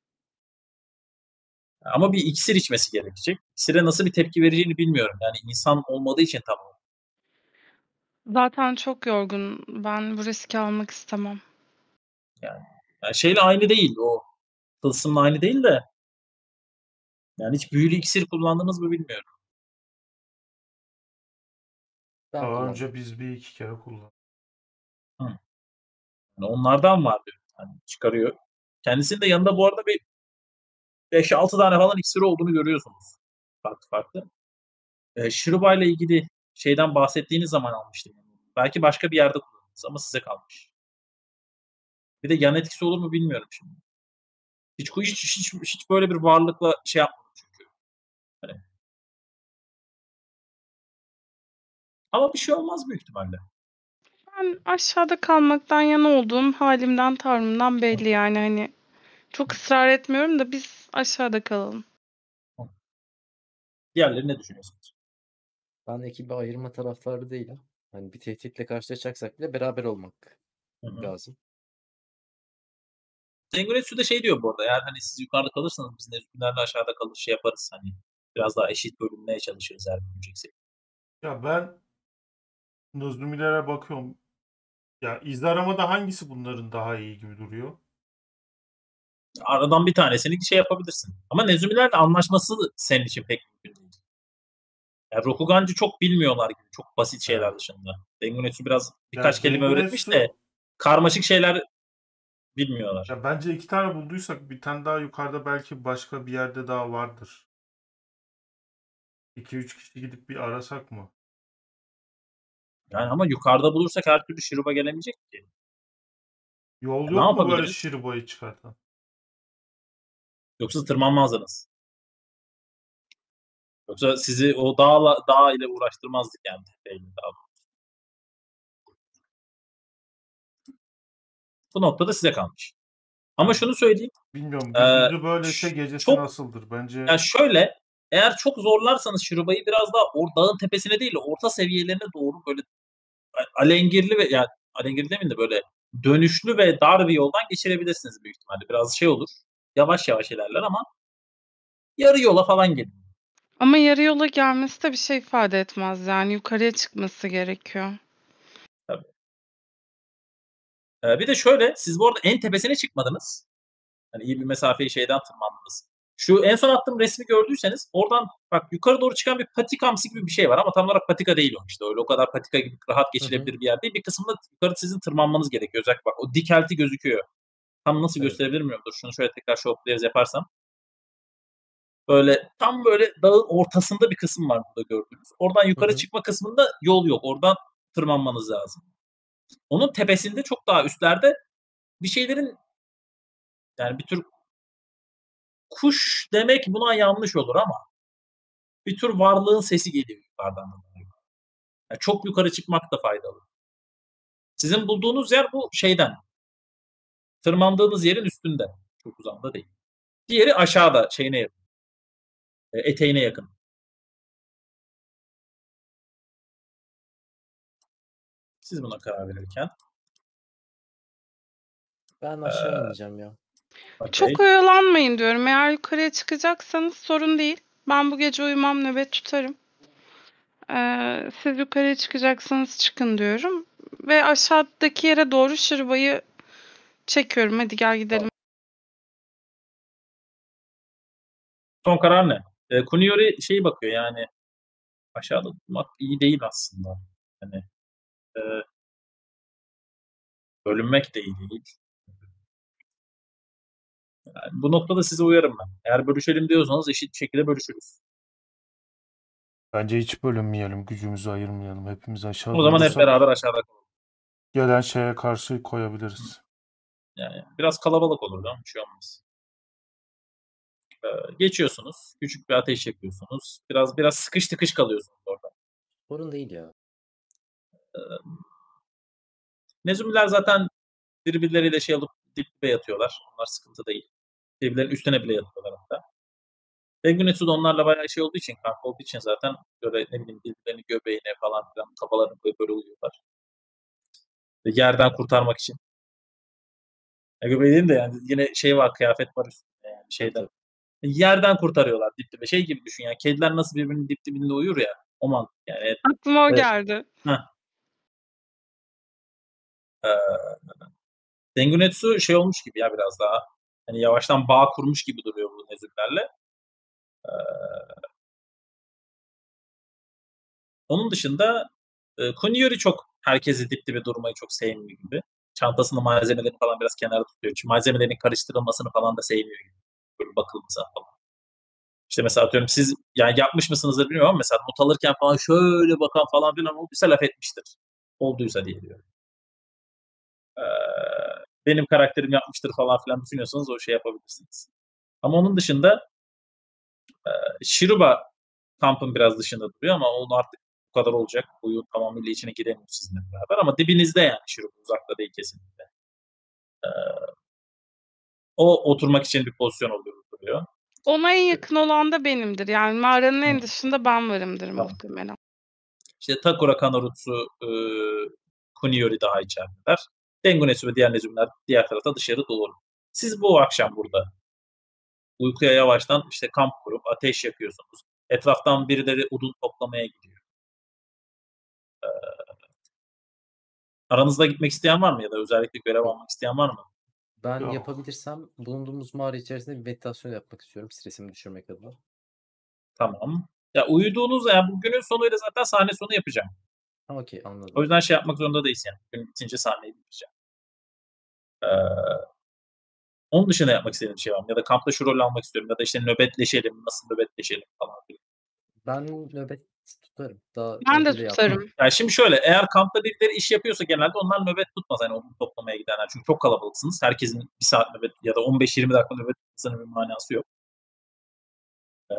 Ama bir iksir içmesi gerekecek. İksire nasıl bir tepki vereceğini bilmiyorum. Yani insan olmadığı için tamam. Zaten çok yorgun. Ben bu riski almak istemem. Yani, yani şeyle aynı değil. O tılsımla aynı değil de yani hiç büyülü iksir kullandınız mı bilmiyorum. Ben Daha kullandım. önce biz bir iki kere kullandık. Hı. Yani onlardan var diyor. Hani çıkarıyor. Kendisinin de yanında bu arada bir beş altı tane falan iksiri olduğunu görüyorsunuz. Farklı farklı. Eee, Shirob'a ile ilgili şeyden bahsettiğiniz zaman almıştım. Belki başka bir yerde kullandınız ama size kalmış. Bir de yan etkisi olur mu bilmiyorum şimdi. Hiç hiç hiç hiç böyle bir varlıkla şey yapmadım çünkü. Hani ama bir şey olmaz büyük ihtimalle. Ben aşağıda kalmaktan yana olduğum halimden tavrımdan belli yani hani. Çok ısrar etmiyorum da biz aşağıda kalalım. Diğerleri ne düşünüyorsunuz? Ben ekibi ayırma taraftarı değilim. Hani bir tehditle karşılaşacaksak bile beraber olmak Hı hı. lazım. Tenguretsu da şey diyor bu arada, eğer hani siz yukarıda kalırsanız biz Nezgûlerle aşağıda kalır şey yaparız hani. Biraz daha eşit bölünmeye çalışırız eğer bölüneceksek. Ya ben Nozlumiler'e bakıyorum. Ya izle aramada hangisi bunların daha iyi gibi duruyor? Aradan bir tanesini şey yapabilirsin. Ama Nezumilerle anlaşması senin için pek mümkün değil. Yani Rokugancı çok bilmiyorlar gibi. Çok basit şeyler Evet. dışında. Dengunetsu biraz Ya birkaç kelime öğretmiş de Dengunetsu, karmaşık şeyler bilmiyorlar. ya bence iki tane bulduysak bir tane daha yukarıda belki başka bir yerde daha vardır. iki üç kişi gidip bir arasak mı? Yani ama yukarıda bulursak her türlü Shirob'a gelemeyecek ki. Yol Ya ne yok mu böyle yapabiliriz? Shiroba'yı çıkartan? Yoksa tırmanmazdınız. Yoksa sizi o dağla, dağ ile uğraştırmazdık yani. Tepeyle, dağ. Bu noktada size kalmış. Ama Ya şunu söyleyeyim. bilmiyorum, E, gündüzü böyleyse ş- gecesi çok nasıldır? Bence yani şöyle, eğer çok zorlarsanız Shiroba'yı biraz daha or, dağın tepesine değil de orta seviyelerine doğru böyle alengirli ve yani alengirli demeyeyim de böyle dönüşlü ve dar bir yoldan geçirebilirsiniz büyük ihtimalle. Biraz şey olur. Yavaş yavaş ilerler ama yarı yola falan gelin. Ama yarı yola gelmesi de bir şey ifade etmez yani yukarıya çıkması gerekiyor. Tabii. Ee, bir de şöyle, siz bu arada en tepesine çıkmadınız. Hani iyi bir mesafeyi şeyden tırmandınız. Şu en son attığım resmi gördüyseniz oradan bak yukarı doğru çıkan bir patikamsı gibi bir şey var ama tam olarak patika değil o işte. Öyle o kadar patika gibi rahat Hı hı. geçilebilir bir yer değil. Bir kısımda yukarı sizin tırmanmanız gerekiyor. Özellikle bak o dikelti gözüküyor. Tam nasıl Evet. gösterebilir miyim? Dur şunu şöyle tekrar show players yaparsam. Böyle tam böyle dağın ortasında bir kısım var burada gördüğünüz. Oradan Hı yukarı hı. çıkma kısmında yol yok. Oradan tırmanmanız lazım. Onun tepesinde çok daha üstlerde bir şeylerin yani bir tür kuş demek buna yanlış olur ama bir tür varlığın sesi geliyor yukarıdan. Yani çok yukarı çıkmak da faydalı. Sizin bulduğunuz yer bu şeyden. Tırmandığınız yerin üstünde. Çok uzakta değil. Diğeri aşağıda şeyine yakın. Eteğine yakın. Siz buna karar verirken. Ben aşağı ineceğim ya. Çok Okay. oyalanmayın diyorum. Eğer yukarıya çıkacaksanız sorun değil. Ben bu gece uyumam, nöbet tutarım. Ee, siz yukarıya çıkacaksanız çıkın diyorum. Ve aşağıdaki yere doğru Shiroba'yı çekiyorum. Hadi gel gidelim. Son karar ne? E, Kuniori şeyi bakıyor yani aşağıda durmak iyi değil aslında. Hani e, bölünmek de iyi değil. Yani bu noktada size uyarım ben. Eğer bölüşelim diyorsanız eşit şekilde bölüşürüz. bence hiç bölünmeyelim, gücümüzü ayırmayalım. Hepimiz aşağıda O zaman hep olursak beraber aşağıda kalalım. gelen şeye karşı koyabiliriz. Yani biraz kalabalık olur ama bir şey olmaz. E, geçiyorsunuz. Küçük bir ateş yakıyorsunuz. Biraz biraz sıkış tıkış kalıyorsunuz orada. Sorun değil ya. E, Nezumiler zaten birbirleriyle şey alıp dip dibe yatıyorlar. Onlar sıkıntı değil. Birbirlerinin üstüne bile yatıyorlar hatta. Dengunetsu da onlarla bayağı şey olduğu için, kanka olduğu için zaten böyle ne bileyim birbirlerinin göbeğine falan filan kafalarını koyup böyle uyuyorlar. Ve yerden kurtarmak için. Ya göbeği değil de yani yine şey var, kıyafet var üstünde yani Tabii şeyden. tabii. Yerden kurtarıyorlar dip dibe. Şey gibi düşün yani kediler nasıl birbirinin dip dibinde uyur ya. O mantık yani. Aklıma o Evet. geldi. Heh. Ee, Dengunetsu şey olmuş gibi ya biraz daha. Hani yavaştan bağ kurmuş gibi duruyor bu nezürlerle. Ee, onun dışında e, Kuniori çok herkesi dip dibe durmayı çok sevmiyor gibi. çantasının malzemelerini falan biraz kenara tutuyor. Çünkü malzemelerin karıştırılmasını falan da sevmiyor. Böyle bakılması falan. İşte mesela atıyorum siz yani yapmış mısınızdır bilmiyorum ama mesela not alırken falan şöyle bakan falan filan olduysa laf etmiştir. Olduysa diye diyorum. Ee, benim karakterim yapmıştır falan filan düşünüyorsanız o şey yapabilirsiniz. Ama onun dışında e, Shiruba kampın biraz dışında duruyor ama onu artık bu kadar olacak. Oyun tamamıyla içine giremiyor sizinle beraber ama dibinizde yani Shiruba uzakta değil kesinlikle. Ee, o oturmak için bir pozisyon oluyor duruyor. Ona en yakın olan da benimdir. Yani mağaranın en Hı. dışında ben varımdır Tamam. muhtemelen. İşte Takura, Kanarutsu, e, Kuniyori daha içerideler. Dengunetsu ve diğer nezümler diğer tarafta dışarı doğru. Siz bu akşam burada uykuya yavaştan işte kamp kurup ateş yakıyorsunuz. Etraftan birileri odun toplamaya gidiyor. Ee, aranızda gitmek isteyen var mı ya da özellikle görev almak isteyen var mı? Ben Yok. yapabilirsem bulunduğumuz mağara içerisinde bir meditasyon yapmak istiyorum stresimi düşürmek adına. Tamam. Ya uyuduğunuz yani bu günün sonuyla zaten sahne sonu yapacağım. Ha, okey, anladım. O yüzden şey yapmak zorunda değilsin yani. Gün bitince sahneyi bitireceğim. Ee, onun dışında yapmak istediğim bir şey var mı? Ya da kampta şu rolü almak istiyorum. Ya da işte nöbetleşelim, nasıl nöbetleşelim falan filan. Ben nöbet tutarım. Daha Ben de önce de tutarım. yaptım. Yani şimdi şöyle eğer kampta birileri iş yapıyorsa genelde onlar nöbet tutmaz. Hani odun toplamaya gidenler. Çünkü çok kalabalıksınız. Herkesin bir saat nöbet ya da on beş yirmi dakika nöbet tutmasının bir manası yok. Ee,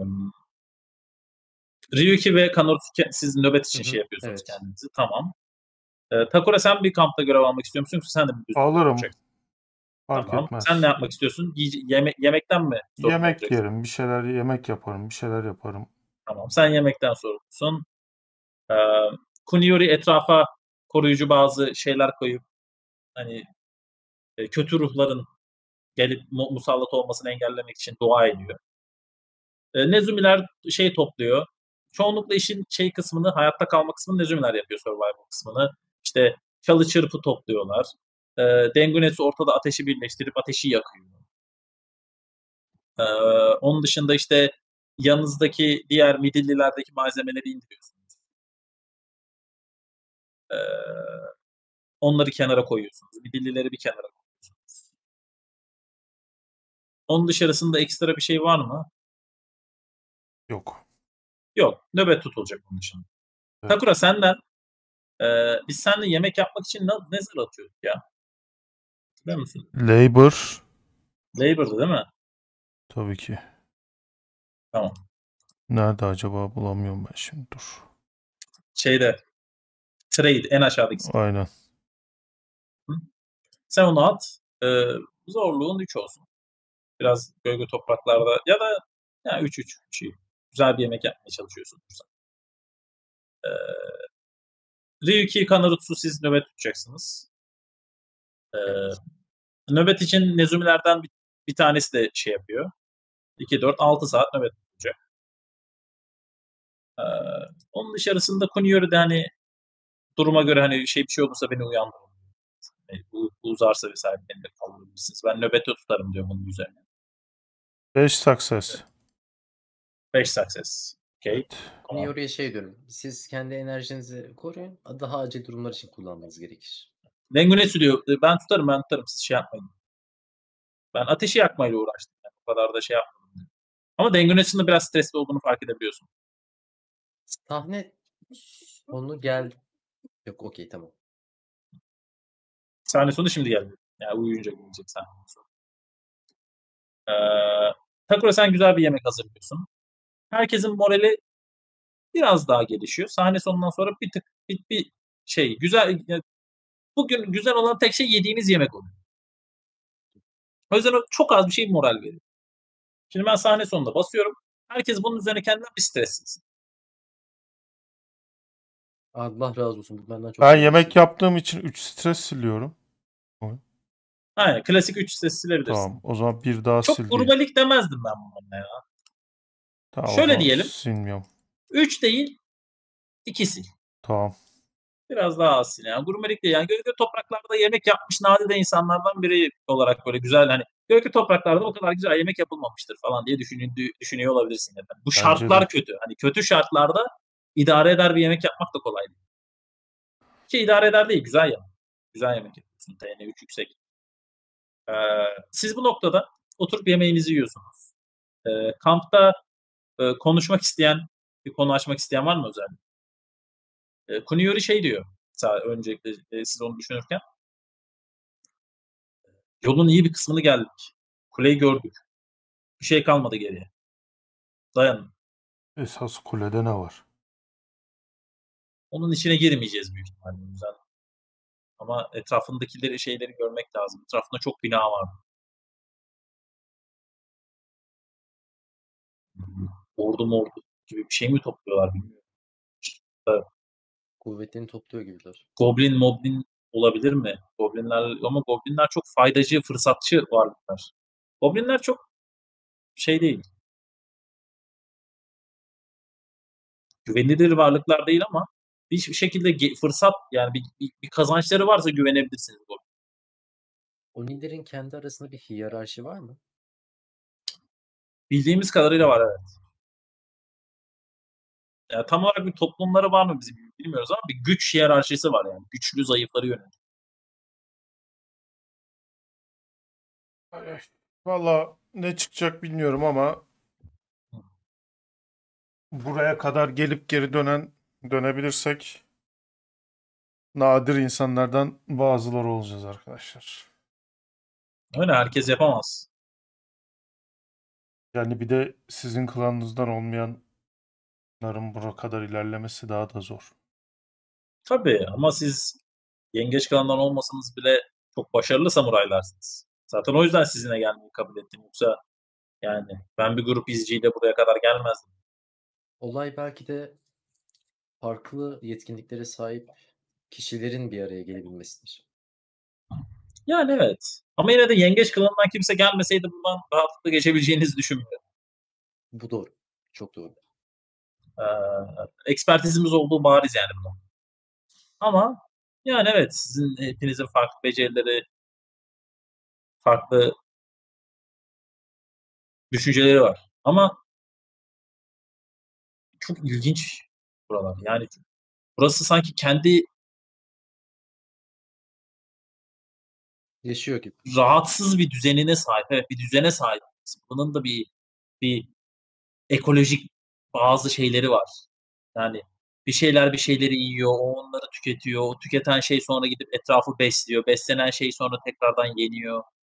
Ryuki ve Kanarutsu siz nöbet için Hı hı, şey yapıyorsunuz evet. kendinizi. Tamam. Ee, Takura sen bir kampta görev almak istiyor musun? Yoksa sen de mi düz Alırım. olacaksın? Fark Tamam. etmez. Sen ne yapmak istiyorsun? Yiye- yeme- yemekten mi sorumlu Yemek olacaksın? yerim. Bir şeyler yemek yaparım. Bir şeyler yaparım. Tamam. Sen yemekten sorumlusun. Ee, Kuniyori etrafa koruyucu bazı şeyler koyup hani e, kötü ruhların gelip mu- musallat olmasını engellemek için dua ediyor. E, Nezumiler şey topluyor. Çoğunlukla işin şey kısmını, hayatta kalma kısmını Nezumiler yapıyor, survival kısmını. İşte çalı çırpı topluyorlar. E, Dengunetsu ortada ateşi birleştirip ateşi yakıyor. E, onun dışında işte yanınızdaki diğer midillilerdeki malzemeleri indiriyorsunuz. E, onları kenara koyuyorsunuz. Midillileri bir kenara koyuyorsunuz. Onun dışarısında ekstra bir şey var mı? Yok. Yok. Nöbet tutulacak onun için. Evet. Takura senden e, biz seninle yemek yapmak için ne, ne zar atıyorduk ya? Biliyor musun? Labor. Labor'dı değil mi? Tabii ki. Tamam. Nerede acaba, bulamıyorum ben şimdi. Dur. Şeyde trade en aşağıdaki. Aynen. Hı? Sen onu at. E, zorluğun üç olsun. Biraz gölge topraklarda ya da ya üç üç şey. Güzel bir yemek yapmaya çalışıyorsun. E, Ryuki, Kanarutsu siz nöbet tutacaksınız. E, Evet. nöbet için Nezumilerden bir, bir tanesi de şey yapıyor. iki dört altı saat nöbet tutacak. Ee, onun dışarısında Kuniyori'de hani duruma göre hani şey bir şey olursa beni uyandırın. Yani bu, bu uzarsa vesaire beni de kaldırabilirsiniz. Ben nöbette tutarım diyor bunun üzerine. beş success. beş success. Okay. Evet. Hani Tamam. oraya şey diyorum. Siz kendi enerjinizi koruyun. Daha acil durumlar için kullanmanız gerekir. Dengunetsu diyor. Ben tutarım ben tutarım. Siz şey yapmayın. Ben ateşi yakmayla uğraştım. Yani o kadar da şey yapmadım. Ama Dengunetsu'nun da biraz stresli olduğunu fark edebiliyorsun. Sahne sonu geldi. Yok, okey, tamam. Sahne sonu şimdi geldi. Yani uyuyunca gelecek sahne sonu. Ee, Takura sen güzel bir yemek hazırlıyorsun. Herkesin morali biraz daha gelişiyor. Sahne sonundan sonra bir tık bir, bir şey güzel yani bugün güzel olan tek şey yediğiniz yemek oluyor. O yüzden o çok az bir şey moral veriyor. Şimdi ben sahne sonunda basıyorum. Herkes bunun üzerine kendinden bir stressiz. Allah razı olsun. Bu benden çok Ben fazla yemek şey. yaptığım için üç stres siliyorum. Aynen klasik üç stres silebilirsin. Tamam. O zaman bir daha Çok sil diyeyim. grubalik demezdim ben buna ya. Tamam, o Şöyle zaman diyelim. silmiyorum. üç değil iki sil. Tamam. Biraz daha az sil. Yani grubalik değil. Yani gölge topraklarda yemek yapmış nadide insanlardan biri olarak böyle güzel hani gölge topraklarda o kadar güzel yemek yapılmamıştır falan diye düşünüyor, düşünüyor olabilirsin. Yani. Bu Bence şartlar de. kötü. Hani kötü şartlarda idare eder bir yemek yapmak da kolay değil. Ki idare eder değil. Güzel yemek. Güzel yemek yapıyorsun. düşüksün. T N üç yüksek. Ee, siz bu noktada oturup yemeğinizi yiyorsunuz. Ee, kampta e, konuşmak isteyen, bir konu açmak isteyen var mı özellikle? E, Kuniori şey diyor. Mesela öncelikle e, siz onu düşünürken. Yolun iyi bir kısmını geldik. Kuleyi gördük. Bir şey kalmadı geriye. Dayanın. Esas kulede ne var? Onun içine girmeyeceğiz büyük ihtimalle. o yüzden. Ama etrafındakileri şeyleri görmek lazım. Etrafında çok bina var. Ordu mordu gibi bir şey mi topluyorlar bilmiyorum. Evet. Kuvvetini topluyor gibiler. Goblin moblin olabilir mi? Goblinler ama goblinler çok faydacı, fırsatçı varlıklar. Goblinler çok şey değil. Güvenilir varlıklar değil ama hiçbir şekilde ge- fırsat yani bir, bir, bir kazançları varsa güvenebilirsiniz. Goblin. Onilerin kendi arasında bir hiyerarşi var mı? Bildiğimiz kadarıyla var evet. Yani tam olarak bir toplumları var mı bizim bilmiyoruz ama bir güç hiyerarşisi var yani. Güçlü zayıfları yönetiyor. Valla ne çıkacak bilmiyorum ama buraya kadar gelip geri dönen dönebilirsek nadir insanlardan bazıları olacağız arkadaşlar. Öyle herkes yapamaz. Yani bir de sizin klanınızdan olmayanların buraya kadar ilerlemesi daha da zor. Tabii ama siz yengeç klanından olmasanız bile çok başarılı samuraylarsınız. Zaten o yüzden sizinle gelmeyi kabul ettim. Yoksa yani ben bir grup izciyle buraya kadar gelmezdim. Olay belki de farklı yetkinliklere sahip kişilerin bir araya gelebilmesidir. Yani evet. Ama yine de yengeç klanından kimse gelmeseydi buradan rahatlıkla geçebileceğinizi düşünmüyorum. Bu doğru. Çok doğru. Ee, ekspertizimiz olduğu bariz yani buna. Ama yani evet sizin hepinizin farklı becerileri, farklı düşünceleri var. Ama çok ilginç buralar. Yani burası sanki kendi Yaşıyor gibi. rahatsız bir düzenine sahip. Evet bir düzene sahip. Bunun da bir bir ekolojik bazı şeyleri var. Yani bir şeyler bir şeyleri yiyor, o onları tüketiyor. O tüketen şey sonra gidip etrafı besliyor. Beslenen şey sonra tekrardan yeniyor.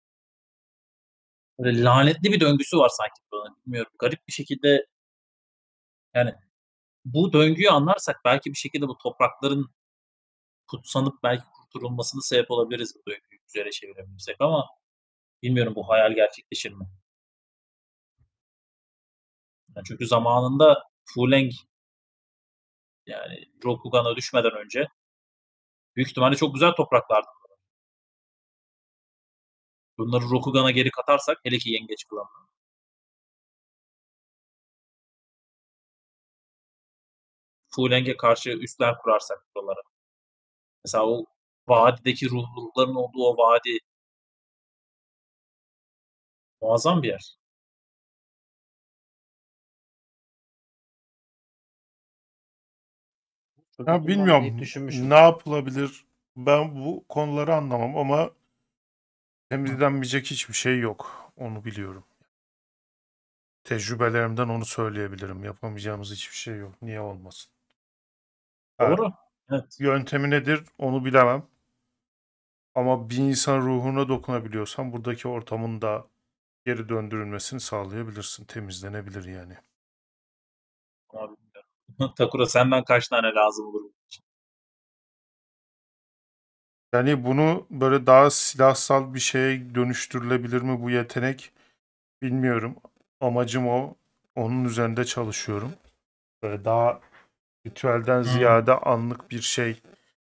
Böyle lanetli bir döngüsü var sanki buranın. Bilmiyorum. Garip bir şekilde yani bu döngüyü anlarsak belki bir şekilde bu toprakların kutsanıp belki kurtulmasını sebep olabiliriz bu döngüyü üzere çevirebilirsek ama bilmiyorum bu hayal gerçekleşir mi? Yani çünkü zamanında Fuleng yani Rokugan'a düşmeden önce büyük ihtimalle çok güzel topraklardı. Bunları Rokugan'a geri katarsak hele ki yengeç klanına. Fuleng'e karşı üsler kurarsak buralara. Mesela o vadideki ruh, ruhların olduğu o vadi muazzam bir yer. Ya Çocukluğumdan beri hep bilmiyorum düşünmüşüm. ne yapılabilir. Ben bu konuları anlamam ama temizlenmeyecek hiçbir şey yok. Onu biliyorum. Tecrübelerimden onu söyleyebilirim. Yapamayacağımız hiçbir şey yok. Niye olmasın? Ha, Doğru. Evet. yöntemi nedir onu bilemem. Ama bir insan ruhuna dokunabiliyorsan buradaki ortamın da geri döndürülmesini sağlayabilirsin. Temizlenebilir yani. Abi, Takura senden kaç tane lazım olur? Yani bunu böyle daha silahsal bir şeye dönüştürülebilir mi bu yetenek bilmiyorum. Amacım o. Onun üzerinde çalışıyorum. Böyle daha ritüelden Hmm. ziyade anlık bir şey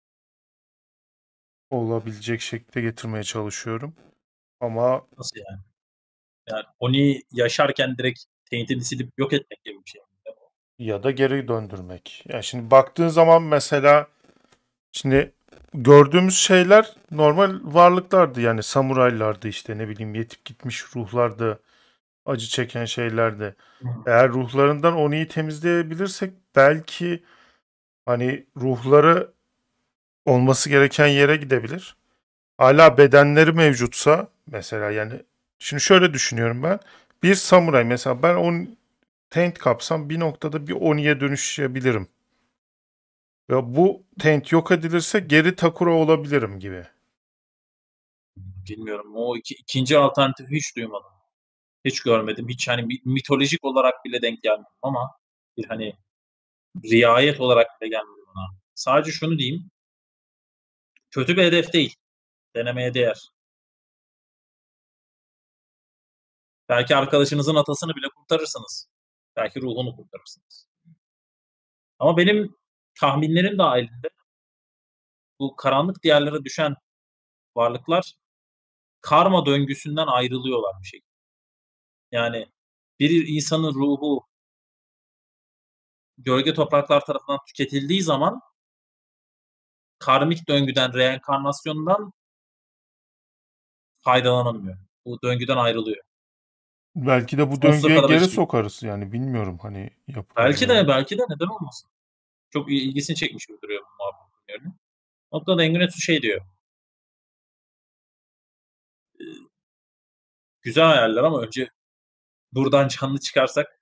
olabilecek şekilde getirmeye çalışıyorum. Ama Nasıl yani? Yani Oni yaşarken direkt teyitini silip yok etmek gibi bir şey. ya da geri döndürmek. Yani şimdi baktığın zaman mesela şimdi gördüğümüz şeyler normal varlıklardı. Yani samuraylardı işte ne bileyim yetip gitmiş ruhlardı. Acı çeken şeylerdi. Eğer ruhlarından Oni'yi temizleyebilirsek belki hani ruhları olması gereken yere gidebilir. hala bedenleri mevcutsa mesela, yani şimdi şöyle düşünüyorum ben. Bir samuray mesela, ben on taint kapsam bir noktada bir Oni'ye dönüşebilirim. Ve bu taint yok edilirse geri Takura olabilirim gibi. Bilmiyorum. O iki, ikinci alternatifi hiç duymadım. Hiç görmedim. Hiç hani mi- mitolojik olarak bile denk gelmedim ama bir hani riayet olarak bile gelmedi bana. Sadece şunu diyeyim. Kötü bir hedef değil. Denemeye değer. Belki arkadaşınızın atasını bile kurtarırsınız. Belki ruhunu kurtarırsınız. Ama benim tahminlerim dahilinde bu karanlık diyarlara düşen varlıklar karma döngüsünden ayrılıyorlar bir şekilde. Yani bir insanın ruhu gölge topraklar tarafından tüketildiği zaman karmik döngüden, reenkarnasyondan faydalanamıyor. Bu döngüden ayrılıyor. Belki de bu Sonsuza döngüye kadar geri ilişki. sokarız, yani bilmiyorum hani Belki de yapılabilir mi? belki de neden olmasın? Çok il- ilgisini çekmiş gibi duruyor bu muhabbetin. Noktada Engunetsu şey diyor. e, Güzel hayaller ama önce buradan canlı çıkarsak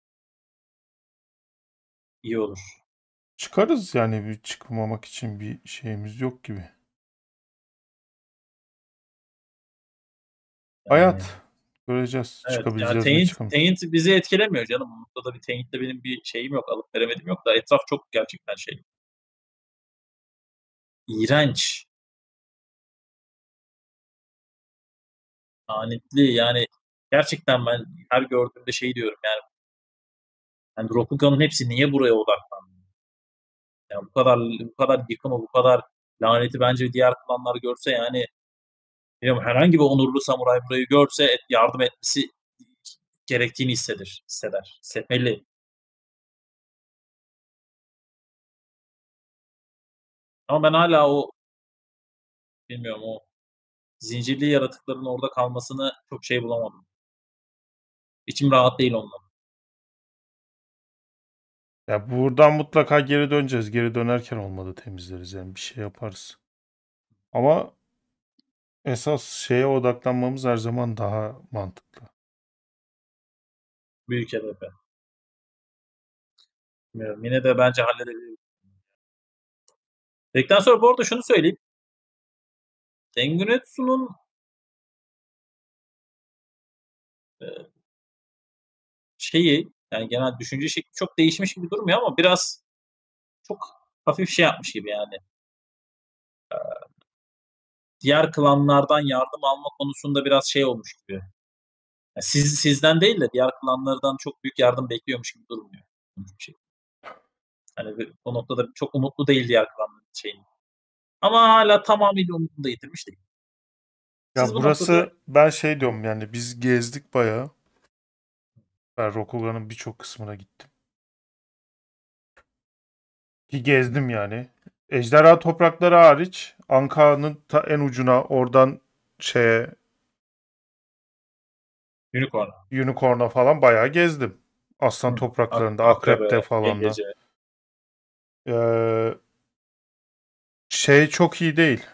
iyi olur. Çıkarız yani, bir çıkmamak için bir şeyimiz yok gibi. Yani Hayat. Göreceğiz. evet. Yani Çıkabileceğiz mi, taint, çıkamayacağız. taint bizi etkilemiyor canım. Bu noktada bir taintle benim bir şeyim yok. Alıp veremedim yok da etraf çok gerçekten şey. İğrenç. Lanetli yani. Gerçekten ben her gördüğümde şey diyorum yani. Yani Rokugan'ın hepsi niye buraya odaklandı? Yani bu kadar bu kadar yıkımı, bu kadar laneti bence diğer klanlar görse yani bilmiyorum, herhangi bir onurlu samuray burayı görse et- yardım etmesi gerektiğini hisseder, hisseder, hissetmeli. Ama ben hala o bilmiyorum o zincirli yaratıkların orada kalmasını çok şey bulamadım. İçim rahat değil ondan. Ya buradan mutlaka geri döneceğiz. Geri dönerken olmadı temizleriz, yani bir şey yaparız. Ama esas şeye odaklanmamız her zaman daha mantıklı. Büyük hedefe. Bilmiyorum. Yine de bence halledebiliriz. Dedikten sonra bu arada şunu söyleyeyim. Tengunetsu'nun e, şeyi yani genel düşünce şekli çok değişmiş gibi durmuyor ama biraz çok hafif şey yapmış gibi yani. Diğer klanlardan yardım alma konusunda biraz şey olmuş gibi. Yani siz sizden değil de diğer klanlardan çok büyük yardım bekliyormuş gibi durmuyor. Bir şey. Hani bir- o noktada çok umutlu değil diğer klanların şeyini. Ama hala tamamıyla umutunu da yitirmiş değil. Siz Ya bu noktada burası, ben şey diyorum yani, biz gezdik bayağı. Ben Rokugan'ın birçok kısmına gittim. Ki gezdim yani. Ejderha toprakları hariç Anka'nın ta en ucuna, oradan şeye, Unicorn, Unicorn'a falan bayağı gezdim. Aslan hı, Ak- topraklarında, Akrep'te Akrebe, falan da. Yengece. Ee, şey çok iyi değil.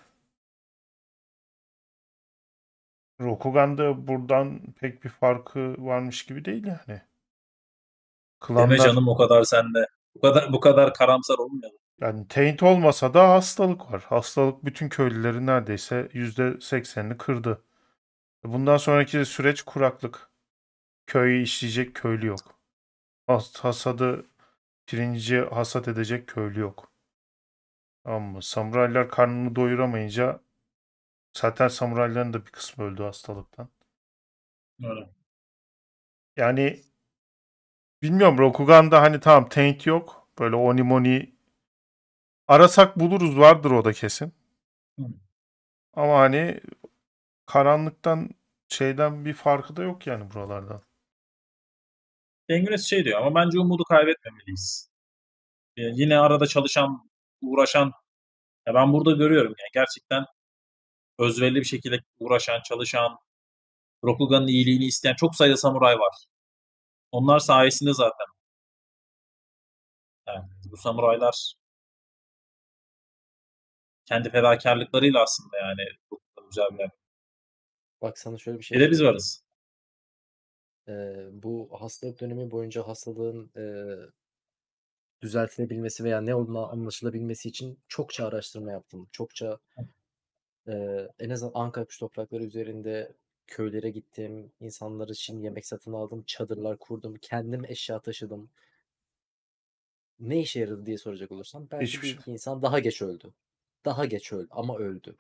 Rokugan'da buradan pek bir farkı varmış gibi değil yani. Deme Klanlar, canım o kadar sende. Bu kadar bu kadar karamsar olmayalım. yani taint olmasa da hastalık var. Hastalık bütün köylüleri neredeyse yüzde seksenini kırdı. Bundan sonraki süreç kuraklık. Köyü işleyecek köylü yok. Has- hasadı, pirinci hasat edecek köylü yok. Tamam mı? Samuraylar karnını doyuramayınca, zaten samurayların da bir kısmı öldü hastalıktan. Öyle. Yani bilmiyorum, Rokugan'da hani tamam taint yok. Böyle Onimoni arasak buluruz, vardır o da kesin. Hı. Ama hani karanlıktan, şeyden bir farkı da yok yani buralardan. Denginiz şey diyor ama bence umudu kaybetmemeliyiz. Ee, yine arada çalışan, uğraşan ya ben burada görüyorum yani gerçekten özverili bir şekilde uğraşan, çalışan, Rokugan'ın iyiliğini isteyen çok sayıda samuray var. Onlar sayesinde zaten yani bu samuraylar kendi fedakarlıklarıyla aslında yani güzel bir yer. Bak sana şöyle bir Bir şey de biz söyleyeyim. varız. Eee, bu hastalık dönemi boyunca hastalığın eee, düzeltilebilmesi veya ne olduğunu anlaşılabilmesi için çokça araştırma yaptım. Çokça eee, en azından Ankara Kış Toprakları üzerinde köylere gittim. İnsanlar için yemek satın aldım. Çadırlar kurdum. Kendim eşya taşıdım. Ne işe yaradı diye soracak olursam belki Hiçbir bir şey. iki insan daha geç öldü. Daha geç öldü ama öldü.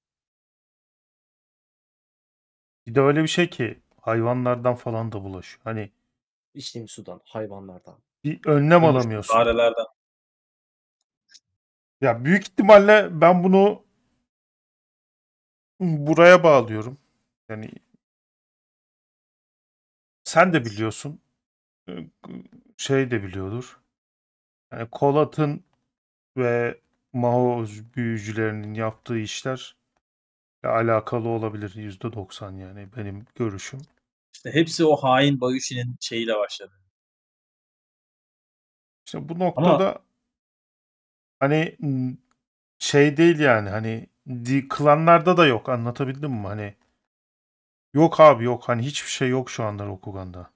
Bir de öyle bir şey ki hayvanlardan falan da bulaşıyor. Hani İçtiğim sudan, hayvanlardan. bir önlem Kuştu, alamıyorsun. farelerden. Ya büyük ihtimalle ben bunu buraya bağlıyorum. Yani sen de biliyorsun. Ee, Şey de biliyordur. Yani Kolat'ın ve Mao büyücülerinin yaptığı işler alakalı olabilir yüzde doksan yani benim görüşüm. İşte hepsi o hain Bayushi'nin şeyiyle başladı. İşte bu Ama noktada hani m, şey değil yani hani di- klanlarda da yok, anlatabildim mi? Hani yok abi, yok, hani hiçbir şey yok şu anda Rokugan'da.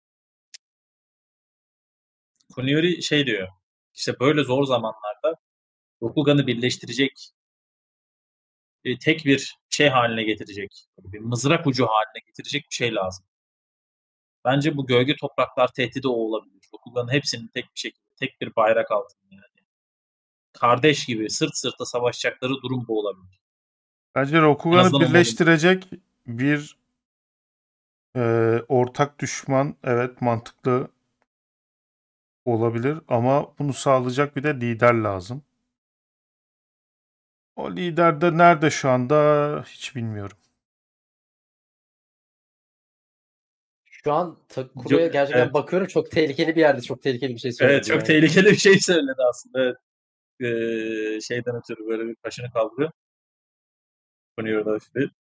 Kuniori şey diyor. İşte böyle zor zamanlarda Rokugan'ı birleştirecek, e, tek bir şey haline getirecek, bir mızrak ucu haline getirecek bir şey lazım. Bence bu gölge topraklar tehdidi o olabilir. Rokugan'ın hepsinin tek bir şekilde, tek bir bayrak altında yani. Kardeş gibi sırt sırta savaşacakları durum bu olabilir. Bence En Rokugan'ı azından o modun. birleştirecek bir e, ortak düşman, evet, mantıklı olabilir ama bunu sağlayacak bir de lider lazım. O lider de nerede şu anda hiç bilmiyorum. Şu an Takuro'ya Gö- gerçekten Evet, bakıyorum, çok tehlikeli bir yerde çok tehlikeli bir şey evet söyledi çok yani. tehlikeli bir şey söyledi aslında. Evet. Ee, şeyden ötürü böyle bir kaşını kaldırıyor. Kuniori'da hafif bir.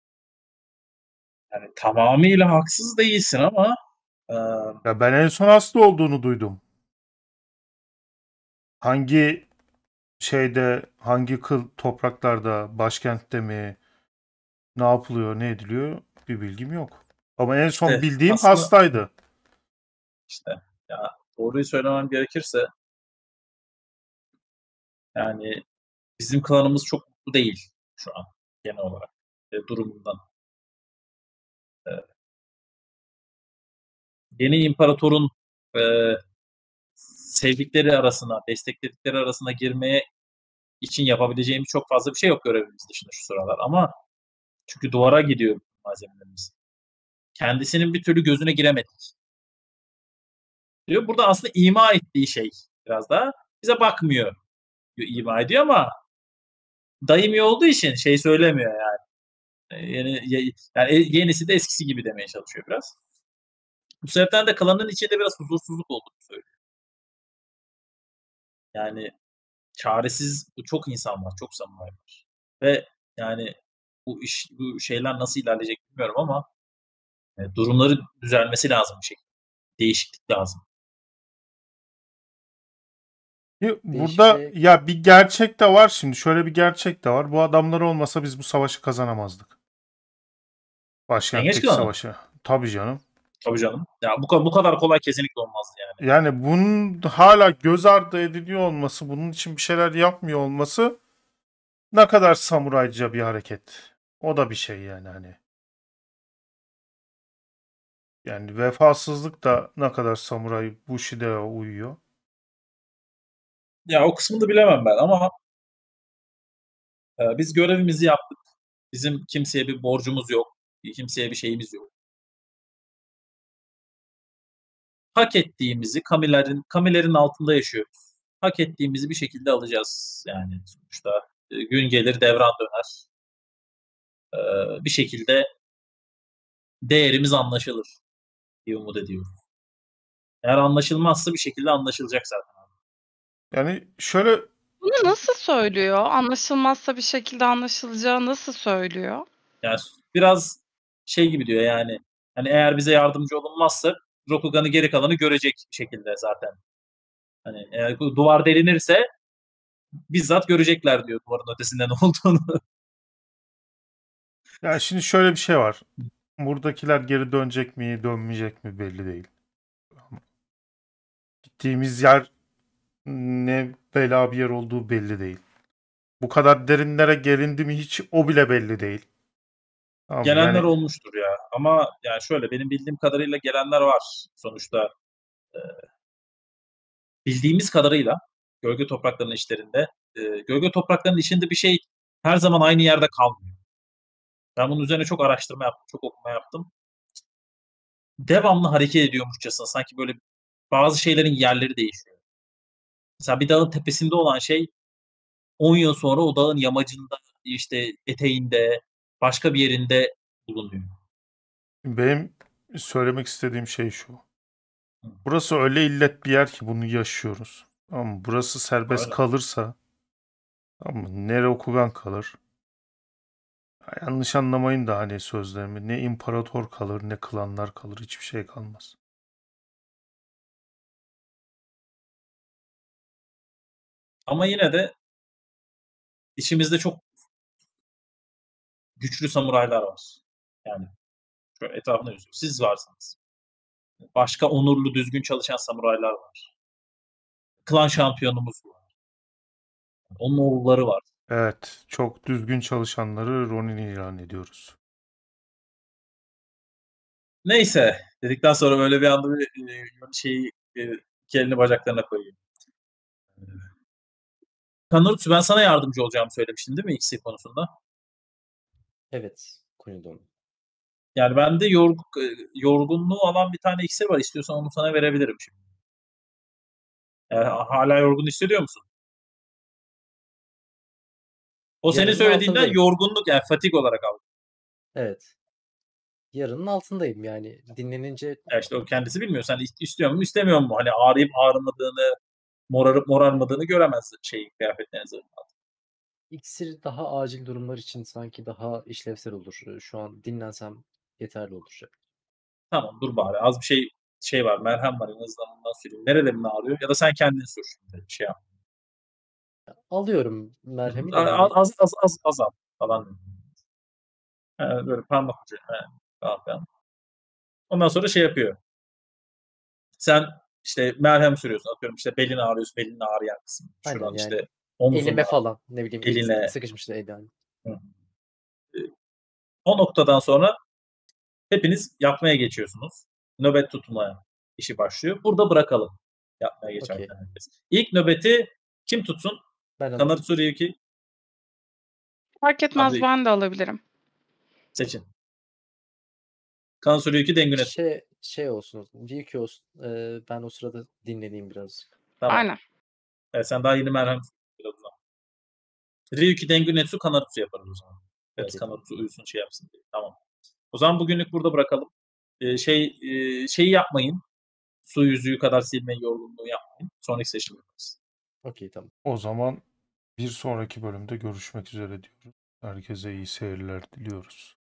Yani tamamıyla haksız değilsin ama e, Ya ben en son hasta olduğunu duydum. Hangi şeyde, hangi kıl topraklarda, başkentte mi, ne yapılıyor, ne ediliyor bir bilgim yok. Ama en son işte bildiğim aslında hastaydı. işte ya doğruyu söylemem gerekirse yani bizim klanımız çok mutlu değil şu an genel olarak e, durumundan. E, Yeni imparatorun e, sevdikleri arasına, destekledikleri arasına girmeye için yapabileceğimiz çok fazla bir şey yok görevimiz dışında şu sıralar. Ama çünkü duvara gidiyor malzemelerimiz. Kendisinin bir türlü gözüne giremedik diyor. Burada aslında ima ettiği şey biraz daha bize bakmıyor diyor, ima ediyor ama daimi olduğu için şey söylemiyor yani. E, Yeni, ye- yani e- yenisi de eskisi gibi demeye çalışıyor biraz. Bu sebepten de klanın içinde biraz huzursuzluk olduğunu söylüyor. Yani çaresiz çok insan var, çok samuray var. Ve yani bu iş, bu şeyler nasıl ilerleyecek bilmiyorum ama e, durumları düzelmesi lazım bir şekilde. Değişiklik lazım. Ya Değişik burada şey. ya bir gerçek de var şimdi. Şöyle bir gerçek de var. Bu adamlar olmasa biz bu savaşı kazanamazdık. Yengeç Başkentteki klanı. savaşı. Tabii canım. Tabii canım. Ya bu, ka- bu kadar kolay kesinlikle olmazdı yani. Yani bunun hala göz ardı ediliyor olması, bunun için bir şeyler yapmıyor olması ne kadar samurayca bir hareket. O da bir şey yani hani. Yani vefasızlık da ne kadar samuray Bushido'ya uyuyor. Ya o kısmını bilemem ben ama e, biz görevimizi yaptık. Bizim kimseye bir borcumuz yok. Kimseye bir şeyimiz yok. Hak ettiğimizi kamilerin kamilerin altında yaşıyoruz. Hak ettiğimizi bir şekilde alacağız yani sonuçta. E, gün gelir devran döner. E, bir şekilde değerimiz anlaşılır diye umut ediyorum. Eğer anlaşılmazsa bir şekilde anlaşılacak zaten. Yani şöyle Bunu nasıl söylüyor? Anlaşılmazsa bir şekilde anlaşılacağı nasıl söylüyor? Yani biraz şey gibi diyor yani. Hani eğer bize yardımcı olunmazsa Rokugan'ı geri kalanı görecek bir şekilde zaten. Hani eğer bu duvar delinirse bizzat görecekler diyor duvarın ötesinde ne olduğunu. Ya şimdi şöyle bir şey var. Buradakiler geri dönecek mi, dönmeyecek mi belli değil. Gittiğimiz yer ne bela bir yer olduğu belli değil. Bu kadar derinlere gelindi mi hiç o bile belli değil. Tamam, Gelenler yani olmuştur ya. Ama yani şöyle benim bildiğim kadarıyla gelenler var. Sonuçta e, bildiğimiz kadarıyla gölge topraklarının işlerinde e, gölge topraklarının işinde bir şey her zaman aynı yerde kalmıyor. Ben bunun üzerine çok araştırma yaptım, çok okuma yaptım. Devamlı hareket ediyormuşçasına sanki böyle bazı şeylerin yerleri değişiyor. Mesela bir dağın tepesinde olan şey on yıl sonra o dağın yamacında, işte eteğinde, başka bir yerinde bulunuyor. benim söylemek istediğim şey şu. Hı. Burası öyle illet bir yer ki bunu yaşıyoruz. Ama burası serbest Öyle. kalırsa, ama nere okugan kalır. Ya yanlış anlamayın da hani sözlerimi. Ne imparator kalır ne klanlar kalır. Hiçbir şey kalmaz. Ama yine de içimizde çok güçlü samuraylar var. Yani şöyle etrafında yüzüyor. Siz varsınız. Başka onurlu, düzgün çalışan samuraylar var. Klan şampiyonumuz var. Onun oğulları var. Evet, çok düzgün çalışanları Ronin ilan ediyoruz. Neyse dedikten sonra böyle bir anda bir e, şeyi e, iki elini bacaklarına koyayım. Kanurutsu ben sana yardımcı olacağımı söylemiştim değil mi iksir konusunda? Evet. Kunidon. Yani bende yorg yorgunluğu alan bir tane iksir var. İstiyorsan onu sana verebilirim şimdi. Yani hala yorgun hissediyor musun? O senin Yarının söylediğinden altındayım. yorgunluk yani fatigue olarak aldım. Evet. Yarının altındayım yani. Dinlenince Ya işte o kendisi bilmiyor. Sen istiyor mu istemiyor mu? Hani ağrıyıp ağrımadığını, morarıp morarmadığını göremez şey kıyafetlerinizin. iksir daha acil durumlar için sanki daha işlevsel olur. Ee, Şu an dinlensem yeterli olur. Tamam dur bari. Az bir şey şey var. Merhem var. En azından ondan süreyim. Nerelerin ağrıyor? Ya da sen kendin sür şimdi. Şey yap. Alıyorum merhemi de Az yani az az az, az al falan. Ha, böyle parmak ucu. Ha, falan filan. Ondan sonra şey yapıyor. Sen işte merhem sürüyorsun. Atıyorum işte belin ağrıyorsa belin ağrıyan kısım. aynen Şuradan yani işte omzuna, elime falan ne bileyim el eline. sıkışmıştı el yani. Hı. O noktadan sonra hepiniz yatmaya geçiyorsunuz. Nöbet tutmaya işi başlıyor. Burada bırakalım. Yatmaya Okey. geçerken herkes. İlk nöbeti kim tutsun? Ben alırım. Kanatsu Ryuki Fark etmez abi ben de alabilirim. seçin. Kanatsu Ryuki Dengunetsu. Şey şey olsun. Ryuki olsun. Ee, ben o sırada dinleneyim birazcık. Tamam. Aynen. Evet, sen daha yeni merhem biraz o zaman. Ryuki Dengunetsu Kanatsu yaparız o zaman. Biraz Okey, tamam. Kanatsu uyusun şey yapsın diye. Tamam. O zaman bugünlük burada bırakalım. Ee, şey e, şeyi yapmayın. Su yüzüğü kadar silme yorgunluğu yapmayın. Sonraki session yaparız. Okey, tamam. O zaman bir sonraki bölümde görüşmek üzere diyoruz. Herkese iyi seyirler diliyoruz.